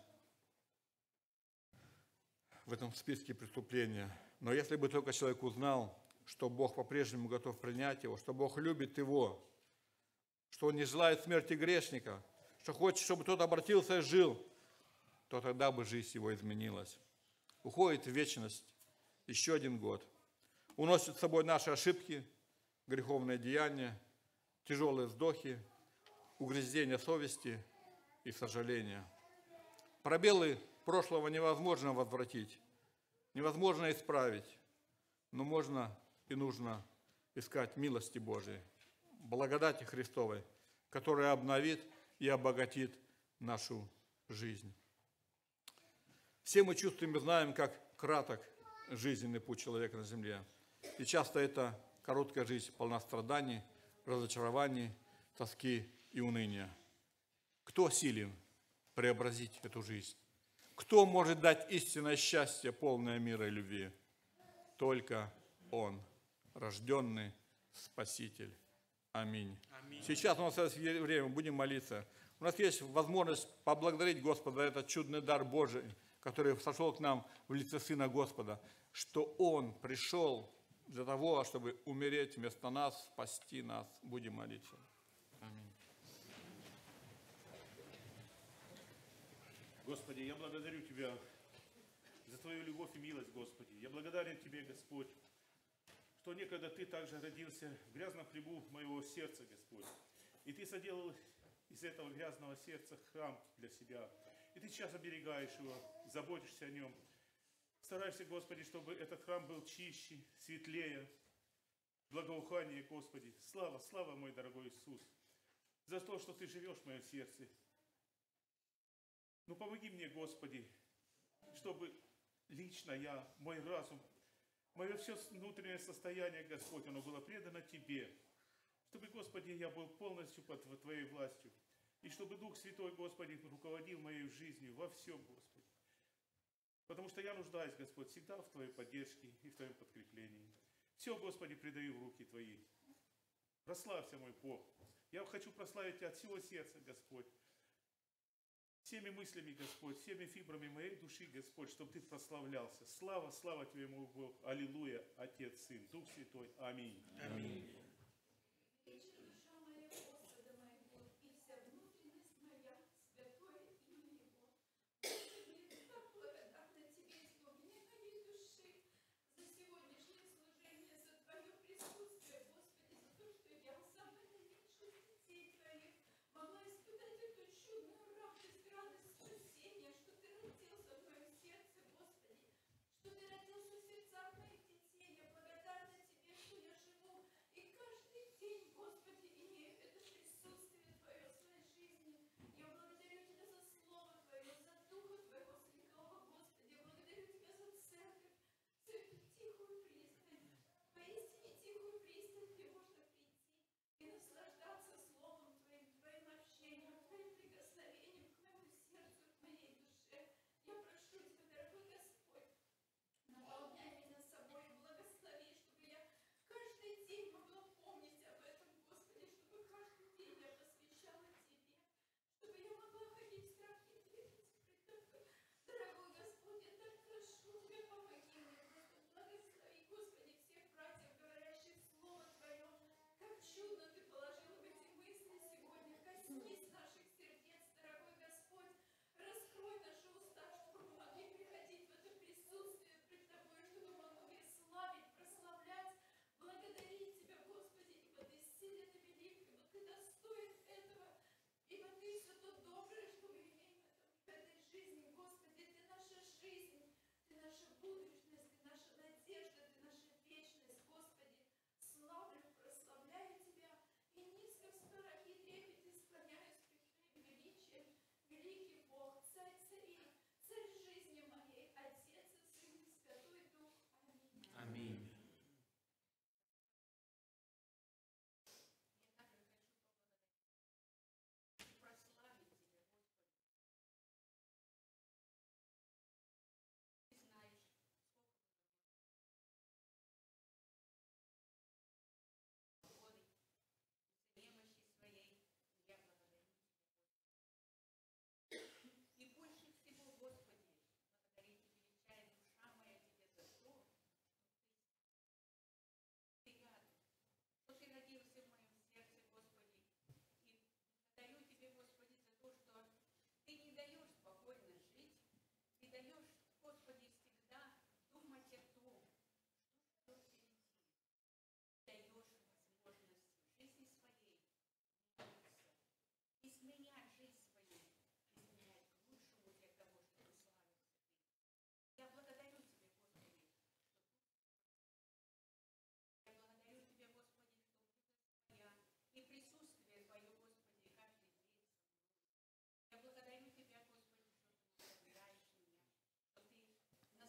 в этом списке преступления. Но если бы только человек узнал, что Бог по-прежнему готов принять его, что Бог любит его, что Он не желает смерти грешника, что хочет, чтобы тот обратился и жил, то тогда бы жизнь его изменилась. Уходит в вечность еще один год. Уносит с собой наши ошибки, греховные деяния, тяжелые вздохи, угрызения совести и сожаления. Пробелы прошлого невозможно возвратить, невозможно исправить, но можно и нужно искать милости Божией, благодати Христовой, которая обновит и обогатит нашу жизнь. Все мы чувствуем и знаем, как краток жизненный путь человека на земле. И часто это короткая жизнь, полна страданий, разочарований, тоски и уныния. Кто силен преобразить эту жизнь? Кто может дать истинное счастье, полное мира и любви? Только Он, рожденный Спаситель. Аминь. Сейчас у нас есть время, будем молиться. У нас есть возможность поблагодарить Господа за этот чудный дар Божий, который сошел к нам в лице Сына Господа, что Он пришел для того, чтобы умереть вместо нас, спасти нас. Будем молиться. Аминь. Господи, я благодарю Тебя за Твою любовь и милость, Господи. Я благодарен Тебе, Господь, что некогда Ты также родился в грязном хлебу моего сердца, Господь. И Ты соделал из этого грязного сердца храм для себя. И Ты сейчас оберегаешь его, заботишься о нем. Стараешься, Господи, чтобы этот храм был чище, светлее, благоухание, Господи. Слава, слава, мой дорогой Иисус, за то, что Ты живешь в моем сердце. Ну, помоги мне, Господи, чтобы лично я, мой разум, мое все внутреннее состояние, Господь, оно было предано Тебе. Чтобы, Господи, я был полностью под Твоей властью. И чтобы Дух Святой, Господи, руководил моей жизнью во всем, Господи. Потому что я нуждаюсь, Господь, всегда в Твоей поддержке и в Твоем подкреплении. Все, Господи, предаю в руки Твои. Прославься, мой Бог. Я хочу прославить Тебя от всего сердца, Господь. Всеми мыслями, Господь, всеми фибрами моей души, Господь, чтобы Ты прославлялся. Слава, слава Тебе, мой Бог. Аллилуйя, Отец, Сын, Дух Святой. Аминь. Аминь. За сегодняшнее служение, за что Ты родился в сердцах моих детей. Я благодарна Тебе, что я живу. И каждый день, Господи, имею это присутствие Твое в своей жизни. Я благодарю Тебя за Слово Твое, за Духа Твоего Святого, Господи. Я благодарю Тебя за церковь, за эту тихую пристань. Поистине тихую пристань, где можно прийти и наслаждаться Словом Твоим, Твоим общением, Твоим прикосновением к моему сердцу, к моей душе. Я прошу Тебя, дорогой Господь, наполняй меня собой и благослови, чтобы я каждый день могла помнить об этом, Господи, чтобы каждый день я посвящала Тебе, чтобы я могла ходить в страхе и трепете пред Тобой. Дорогой Господь, я так прошу Тебя, помоги мне, просто благослови, Господи, всех братьев, говорящих Слово Твое. Как чудно Ты положил в эти мысли сегодня. Коснись наших сердец, дорогой Господь. Раскрой наши уста, чтобы мы могли приходить в это присутствие пред Тобой, чтобы мы могли славить, прославлять, благодарить Тебя, Господи, ибо Ты силен и велик, ибо Ты достоин этого, ибо Ты все то доброе, что мы имеем в этой жизни, Господи. Ты наша жизнь, Ты наша будущность, Ты наша надежда, Ты наша вечность, Господи. Славлю, прославляю Тебя и низко в страхе и трепете склоняюсь пред Твоим величием. Великий Бог, Царь царей, Царь жизни моей, Отец и Сын и Святой Дух. Аминь. Аминь. Я также хочу поблагодарить и прославить Тебя, Господи. Ты знаешь, сколько было годы в немощи своей. Я благодарю Тебя, Господи. И больше всего, Господи, благодарить и величает душа моя Тебе за то, что Ты рядом, что Ты родился в моем сердце, Господи. И благодарю Тебе, Господи, за то, что Ты не даешь спокойно жить, Ты даешь, Господи, всегда думать о том, что ждет впереди. Даешь возможность в жизни своей меняться, изменять жизнь свою, изменять к лучшему для того, чтобы славился Ты. Я благодарю Тебя, Господи, что Дух Твой. Я благодарю Тебя, Господи, что мудрость Твоя и присутствие Твое, Господи, каждый день со мной. Я благодарю Тебя, Господи, что Ты укрепляешь меня, что Ты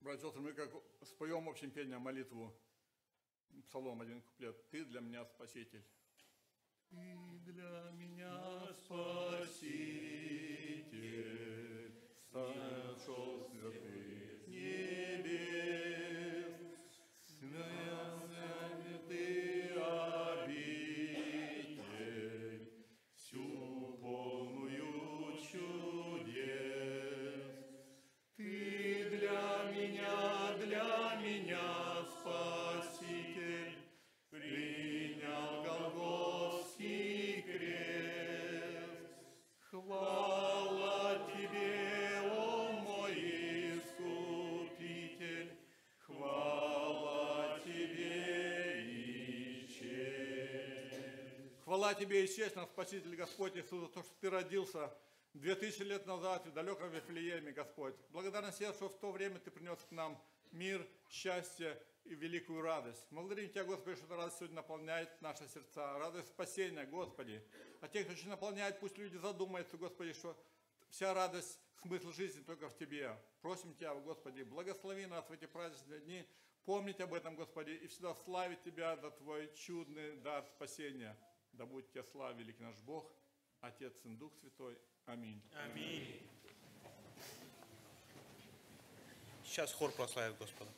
братья и сестры, мы как споем общим пением молитву, Псалом 1 куплет. Ты для меня спаситель. Ты для меня спаситель, сошел с святых небес, ты обитель, всю полную чудес. Ты для меня спаситель, принял Голгофский крест. Хвала тебе, о мой Искупитель, хвала тебе и честь. Хвала тебе и честь, наш Спаситель Господь Иисус, за то, что ты родился 2000 лет назад в далеком Вифлееме, Господь. Благодарность тебе, что в то время ты принес к нам мир, счастье и великую радость. Благодарим Тебя, Господи, что эта радость сегодня наполняет наши сердца. Радость спасения, Господи. А тех, кто еще наполняет, пусть люди задумаются, Господи, что вся радость, смысл жизни только в Тебе. Просим Тебя, Господи, благослови нас в эти праздничные дни, помнить об этом, Господи, и всегда славить Тебя за Твой чудный дар спасения. Да будет Тебе слава, великий наш Бог, Отец, Сын, Дух Святой. Аминь. Аминь. Сейчас хор прославит Господа.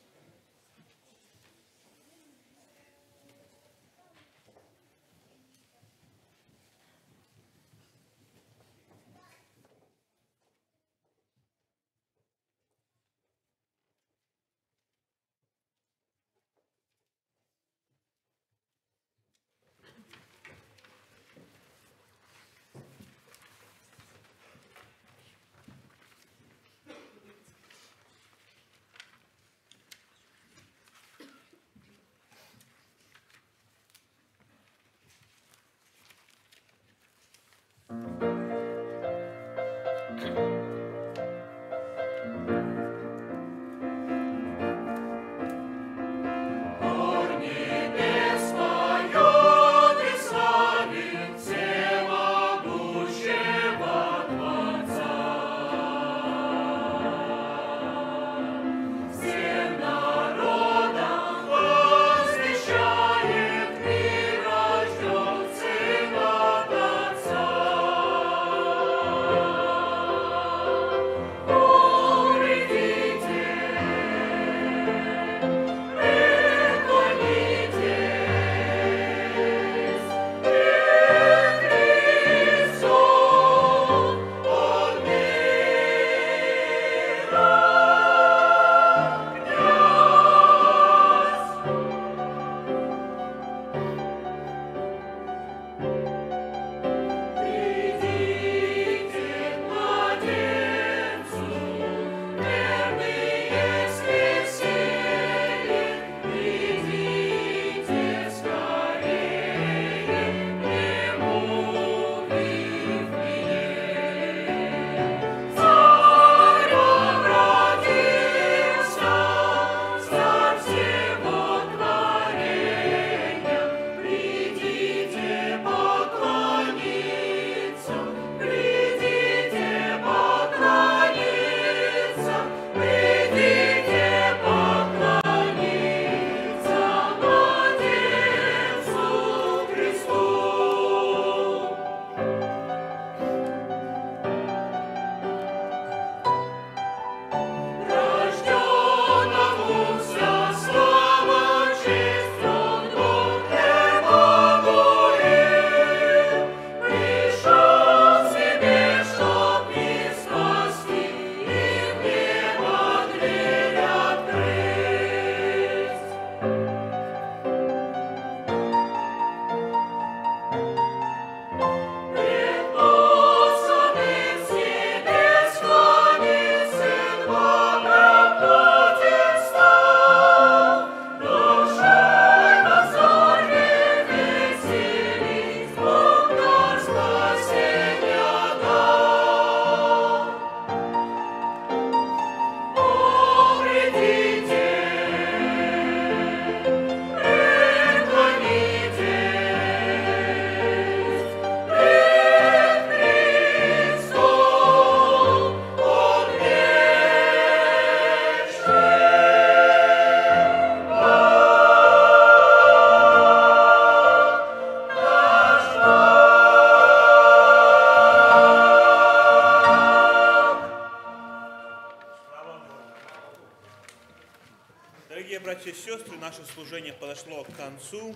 пятницу наше служение подошло к концу.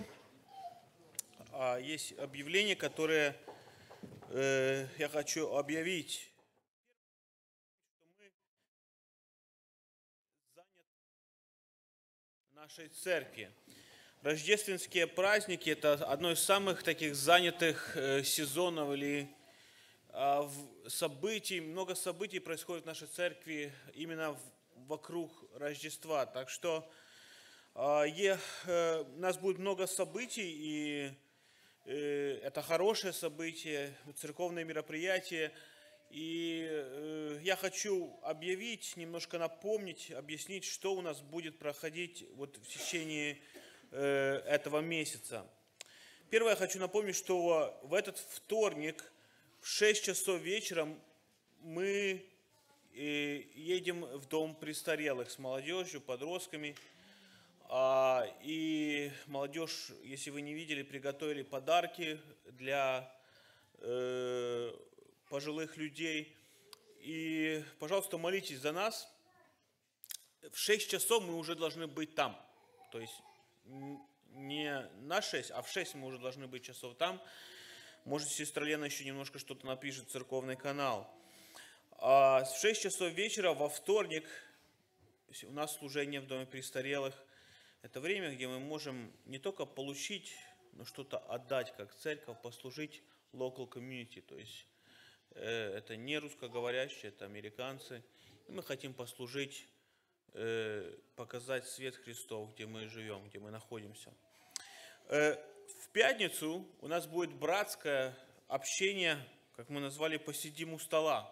Есть объявление, которое я хочу объявить. Мы заняты в нашей церкви. Рождественские праздники – это одно из самых таких занятых сезонов или событий. Много событий происходит в нашей церкви именно вокруг Рождества. Так что у нас будет много событий, и это хорошее событие, церковное мероприятие. И я хочу объявить, немножко напомнить, объяснить, что у нас будет проходить вот в течение этого месяца. Первое, я хочу напомнить, что в этот вторник в 6 часов вечера мы едем в дом престарелых с молодежью, подростками. И молодежь, если вы не видели, приготовили подарки для пожилых людей. И, пожалуйста, молитесь за нас. В 6 часов мы уже должны быть там. То есть не на 6, а в 6 мы уже должны быть часов там. Может, сестра Лена еще немножко что-то напишет в церковный канал. В 6 часов вечера во вторник у нас служение в доме престарелых. Это время, где мы можем не только получить, но что-то отдать, как церковь, послужить local community. То есть это не русскоговорящие, это американцы. И мы хотим послужить, показать свет Христов, где мы живем, где мы находимся. В пятницу у нас будет братское общение, как мы назвали, «Посидим у стола».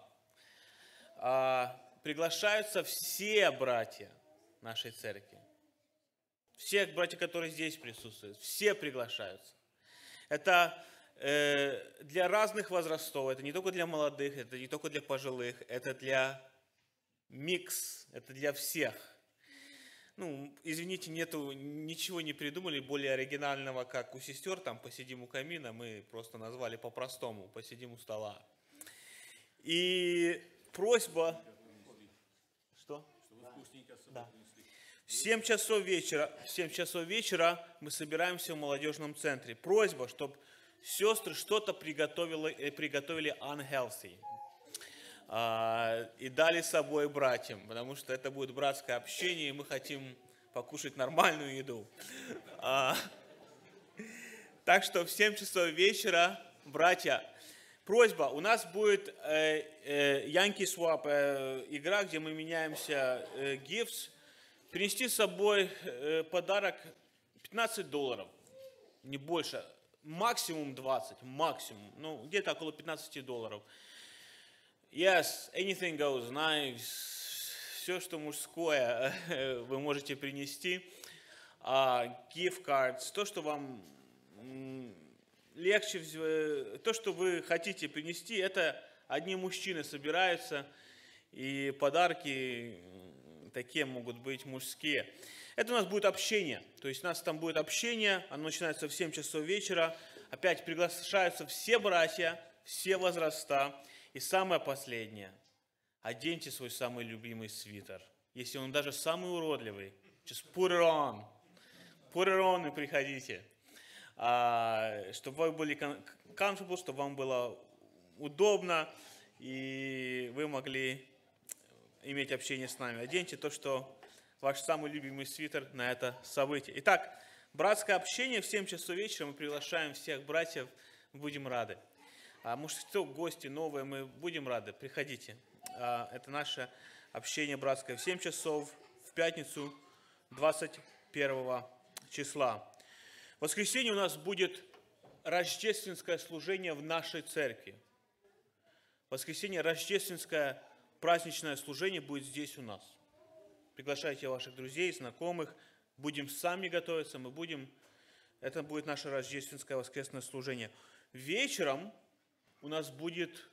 Приглашаются все братья нашей церкви. Все братья, которые здесь присутствуют, все приглашаются. Это для разных возрастов, это не только для молодых, это не только для пожилых, это для микс, это для всех. Ну, извините, ничего не придумали более оригинального, как у сестер, там «Посидим у камина», мы просто назвали по-простому «Посидим у стола». И просьба... Что? Да. В 7 часов вечера мы собираемся в молодежном центре. Просьба, чтобы сестры что-то приготовили unhealthy. И дали с собой братьям, потому что это будет братское общение, и мы хотим покушать нормальную еду. Так что в 7 часов вечера, братья, просьба, у нас будет Yankee Swap, игра, где мы меняемся gifts. Принести с собой подарок $15, не больше, максимум 20, максимум, ну где-то около $15. Yes, anything goes, knives, все, что мужское, вы можете принести. Gift cards, то, что вам легче, то, что вы хотите принести, это одни мужчины собираются, и подарки такие могут быть мужские. Это у нас будет общение, то есть у нас там будет общение, оно начинается в 7 часов вечера. Опять приглашаются все братья, все возраста. И самое последнее, оденьте свой самый любимый свитер. Если он даже самый уродливый, just put it on и приходите. Чтобы вы были comfortable, чтобы вам было удобно, и вы могли иметь общение с нами. Оденьте то, что ваш самый любимый свитер на это событие. Итак, братское общение в 7 часов вечера. Мы приглашаем всех братьев, будем рады. Может, кто гости новые, мы будем рады, приходите. Это наше общение братское в 7 часов в пятницу 21 числа. В воскресенье у нас будет рождественское служение в нашей церкви. В воскресенье рождественское праздничное служение будет здесь у нас. Приглашайте ваших друзей, знакомых. Будем сами готовиться, это будет наше рождественское воскресное служение. Вечером у нас будет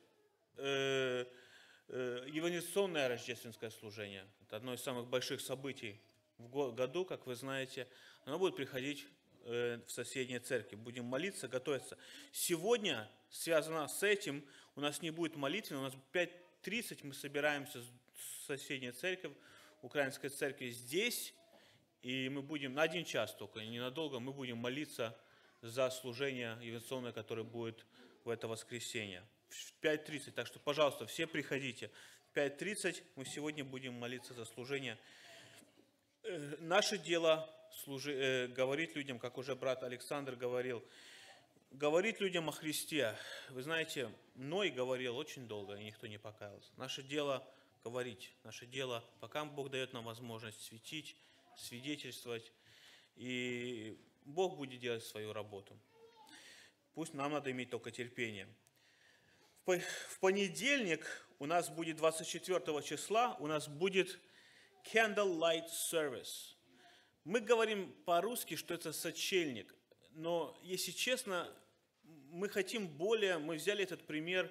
евангелизационное рождественское служение. Это одно из самых больших событий в году, как вы знаете. Оно будет приходить в соседние церкви. Будем молиться, готовиться. Сегодня, связано с этим, у нас не будет молитвы, у нас в 5:30 мы собираемся в соседней церкви, украинской церкви здесь, И мы будем на 1 час только, ненадолго, мы будем молиться за служение евангелизационное, которое будет в это воскресенье. В 5:30. Так что, пожалуйста, все приходите. В 5:30 мы сегодня будем молиться за служение. Наше дело говорить людям, как уже брат Александр говорил, говорить людям о Христе. Вы знаете, Ной говорил очень долго, и никто не покаялся. Наше дело говорить, наше дело, пока Бог дает нам возможность светить, свидетельствовать, и Бог будет делать свою работу. Пусть нам надо иметь только терпение. В понедельник у нас будет 24 числа, у нас будет Candlelight Service. Мы говорим по-русски, что это сочельник, но, если честно, мы хотим более, мы взяли этот пример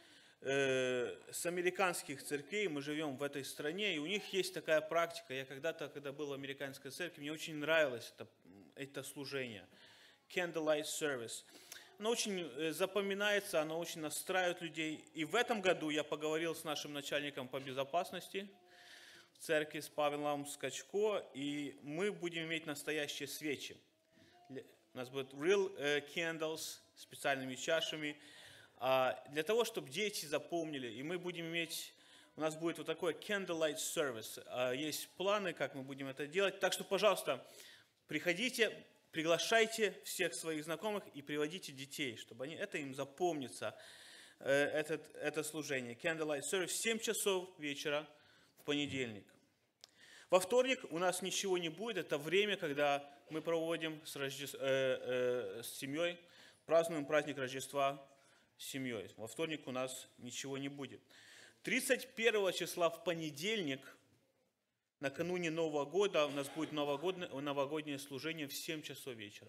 с американских церквей, мы живем в этой стране, и у них есть такая практика. Я когда-то, когда был в американской церкви, мне очень нравилось это служение, Candlelight Service. Оно очень запоминается, оно очень настраивает людей. И в этом году я поговорил с нашим начальником по безопасности в церкви, с Павелом Скачко, и мы будем иметь настоящие свечи. У нас будут real candles, специальными чашами, для того, чтобы дети запомнили. И мы будем иметь, у нас будет вот такой candlelight service. Есть планы, как мы будем это делать. Так что, пожалуйста, приходите, приглашайте всех своих знакомых и приводите детей, чтобы это им запомнится, это служение. Candlelight service в 7 часов вечера в понедельник. Во вторник у нас ничего не будет. Это время, когда мы проводим с семьей, празднуем праздник Рождества с семьей. Во вторник у нас ничего не будет. 31 числа в понедельник, накануне Нового года, у нас будет новогоднее служение в 7 часов вечера.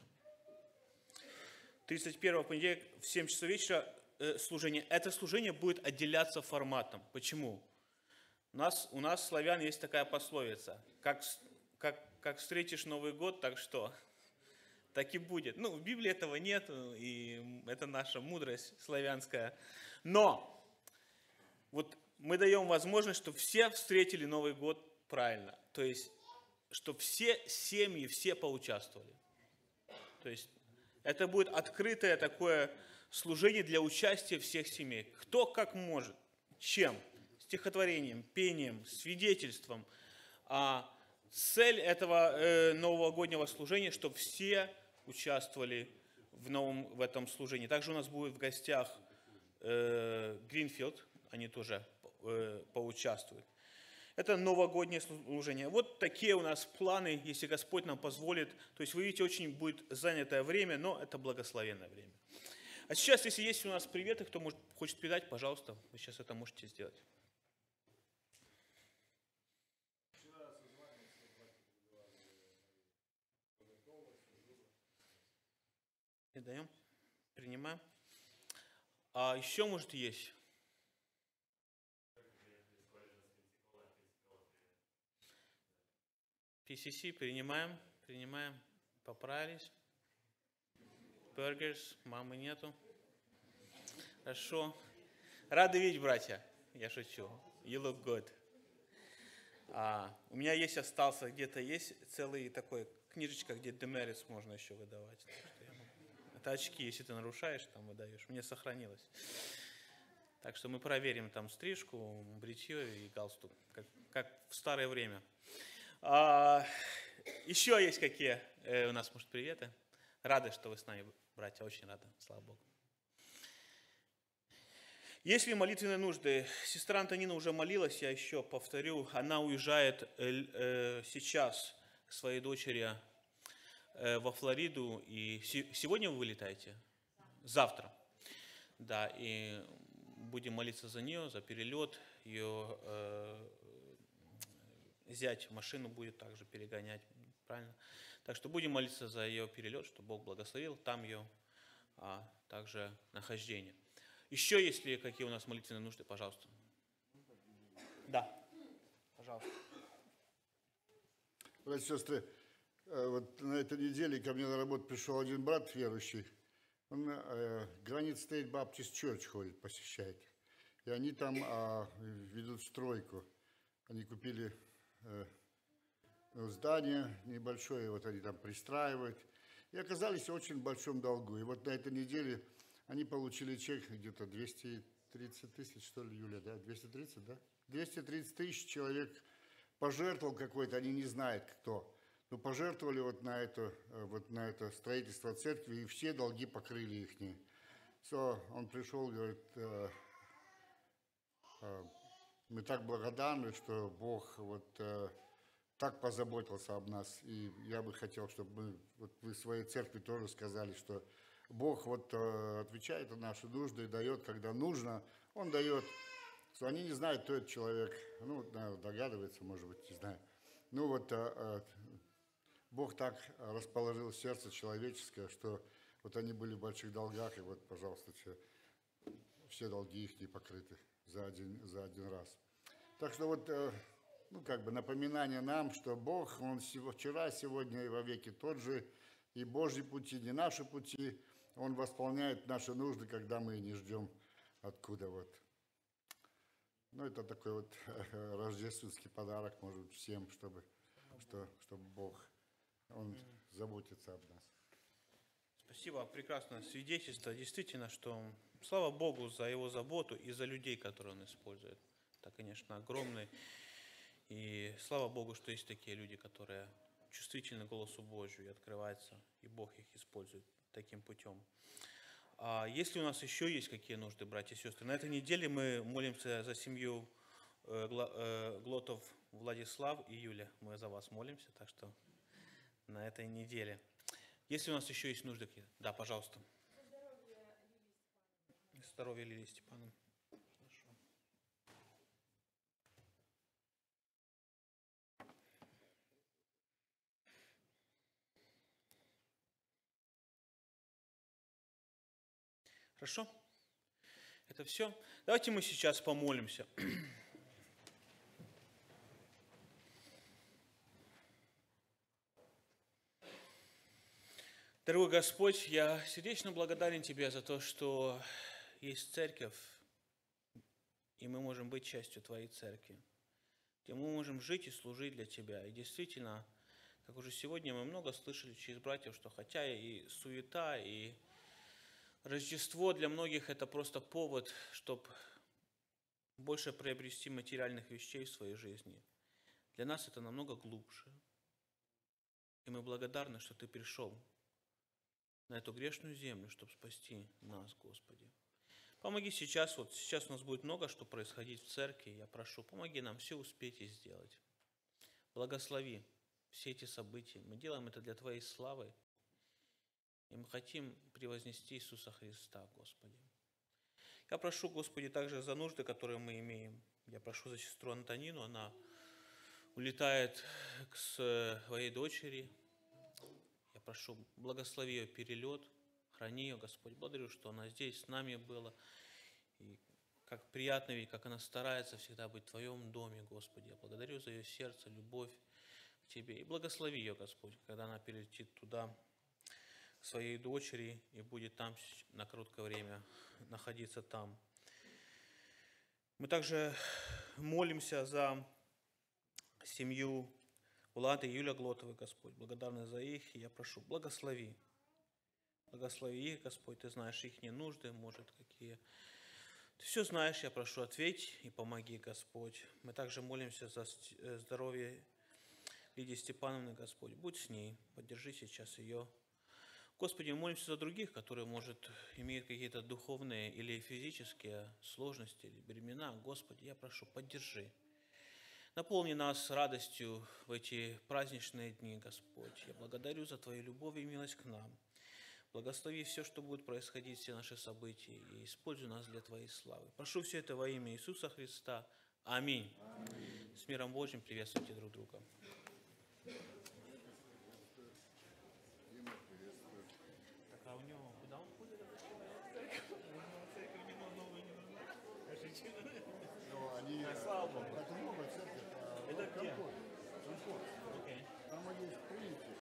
31 понедельник в 7 часов вечера служение. Это служение будет отделяться форматом. Почему? У нас, славян, есть такая пословица. Как встретишь Новый год, так что? Так и будет. В Библии этого нет, и это наша мудрость славянская. Но вот мы даем возможность, чтобы все встретили Новый год правильно. То есть, чтобы все семьи, все поучаствовали. То есть, это будет открытое такое служение для участия всех семей. Кто как может. Чем? Стихотворением, пением, свидетельством. Цель этого новогоднего служения, чтобы все участвовали в этом служении. Также у нас будет в гостях Гринфилд, они тоже поучаствуют. Это новогоднее служение. Вот такие у нас планы, если Господь нам позволит. То есть, вы видите, очень будет занятое время, но это благословенное время. А сейчас, если есть у нас приветы, кто хочет передать, пожалуйста, вы сейчас это можете сделать. Передаем, принимаем. А еще, может, есть? PCC, принимаем, поправились. Burgers, мамы нету. Хорошо. Рады видеть, братья. Я шучу. You look good. У меня остался где-то целый такой книжечка, где демеритс можно еще выдавать. Это очки, если ты нарушаешь, там выдаешь. Мне сохранилось. Так что мы проверим там стрижку, бритье и галстук, как в старое время. Еще есть какие у нас, может, приветы? Рады, что вы с нами, братья, очень рады, слава Богу. Есть ли молитвенные нужды? Сестра Антонина уже молилась, я еще повторю. Она уезжает сейчас к своей дочери во Флориду. И сегодня вы вылетаете? Завтра. Да, и будем молиться за нее, за перелет. Ее зять машину будет также перегонять, правильно? Так что будем молиться за ее перелет, чтобы Бог благословил там ее, также нахождение. Еще есть ли какие у нас молитвенные нужды, пожалуйста? Да, пожалуйста. Братья и сестры, вот на этой неделе ко мне на работу пришел один брат верующий. Он Granite State Baptist Church ходит, посещает. И они там ведут стройку. Они купили здание небольшое, вот они там пристраивают. И оказались в очень большом долгу. И вот на этой неделе они получили чек где-то 230 тысяч, что ли, Юля, да? 230, да? 230 тысяч человек пожертвовал какой-то, они не знают кто. Но пожертвовали вот на это строительство церкви, и все долги покрыли их. Он пришел, говорит, мы так благодарны, что Бог так позаботился об нас. И я бы хотел, чтобы вы в своей церкви тоже сказали, что Бог отвечает на наши нужды и дает, когда нужно, Он дает. Что они не знают, кто этот человек. Наверное, догадывается, может быть, не знаю. Бог так расположил сердце человеческое, что они были в больших долгах, и пожалуйста, все долги их не покрыты за один раз. Так что напоминание нам, что Бог, Он вчера, сегодня и вовеки тот же, и Божьи пути, не наши пути, Он восполняет наши нужды, когда мы не ждем откуда это такой рождественский подарок, может быть, всем, чтобы Бог, Он заботится об нас. Спасибо, прекрасное свидетельство. Действительно, что слава Богу за Его заботу и за людей, которые Он использует. Это, конечно, огромный. И слава Богу, что есть такие люди, которые чувствительны к голосу Божию и открываются, и Бог их использует таким путем. А если у нас еще есть какие нужды, братья и сестры? На этой неделе мы молимся за семью Глотов Владислав и Юля. Мы за вас молимся, так что на этой неделе. Если у нас еще есть нужды какие-то? Да, пожалуйста. Здоровье Лилии Степановны. Хорошо. Хорошо? Это все? Давайте мы сейчас помолимся. Дорогой Господь, я сердечно благодарен Тебе за то, что есть церковь, и мы можем быть частью Твоей церкви, где мы можем жить и служить для Тебя. И действительно, как уже сегодня мы много слышали через братьев, что хотя и суета, и Рождество для многих это просто повод, чтобы больше приобрести материальных вещей в своей жизни. Для нас это намного глубже. И мы благодарны, что Ты пришел на эту грешную землю, чтобы спасти нас, Господи. Помоги сейчас, сейчас у нас будет много что происходить в церкви, я прошу, помоги нам все успеть и сделать. Благослови все эти события. Мы делаем это для Твоей славы. И мы хотим превознести Иисуса Христа, Господи. Я прошу, Господи, также за нужды, которые мы имеем. Я прошу за сестру Антонину, она улетает к своей дочери. Я прошу, благослови ее перелет, храни ее, Господь. Благодарю, что она здесь с нами была. И как приятно видеть, как она старается всегда быть в Твоем доме, Господи. Я благодарю за ее сердце, любовь к Тебе. И благослови ее, Господь, когда она перелетит туда, к своей дочери, и будет там на короткое время находиться там. Мы также молимся за семью Влада и Юля Глотовой, Господь. Благодарны за их, и я прошу, благослови. Благослови их, Господь, Ты знаешь их нужды, может, какие. Ты все знаешь, я прошу, ответь и помоги, Господь. Мы также молимся за здоровье Лидии Степановны, Господь. Будь с ней, поддержи сейчас ее. Господи, мы молимся за других, которые, может, имеют какие-то духовные или физические сложности, или бремена. Господи, я прошу, поддержи. Наполни нас радостью в эти праздничные дни, Господь. Я благодарю за Твою любовь и милость к нам. Благослови все, что будет происходить, все наши события, и используй нас для Твоей славы. Прошу все это во имя Иисуса Христа. Аминь. С миром Божьим приветствуйте друг друга. А у него куда он ходит, этот человек? У него церковь не новая, не нужна. Слава Богу. Это новая церковь. Это где? Комфорт. Окей. Там есть Тринити.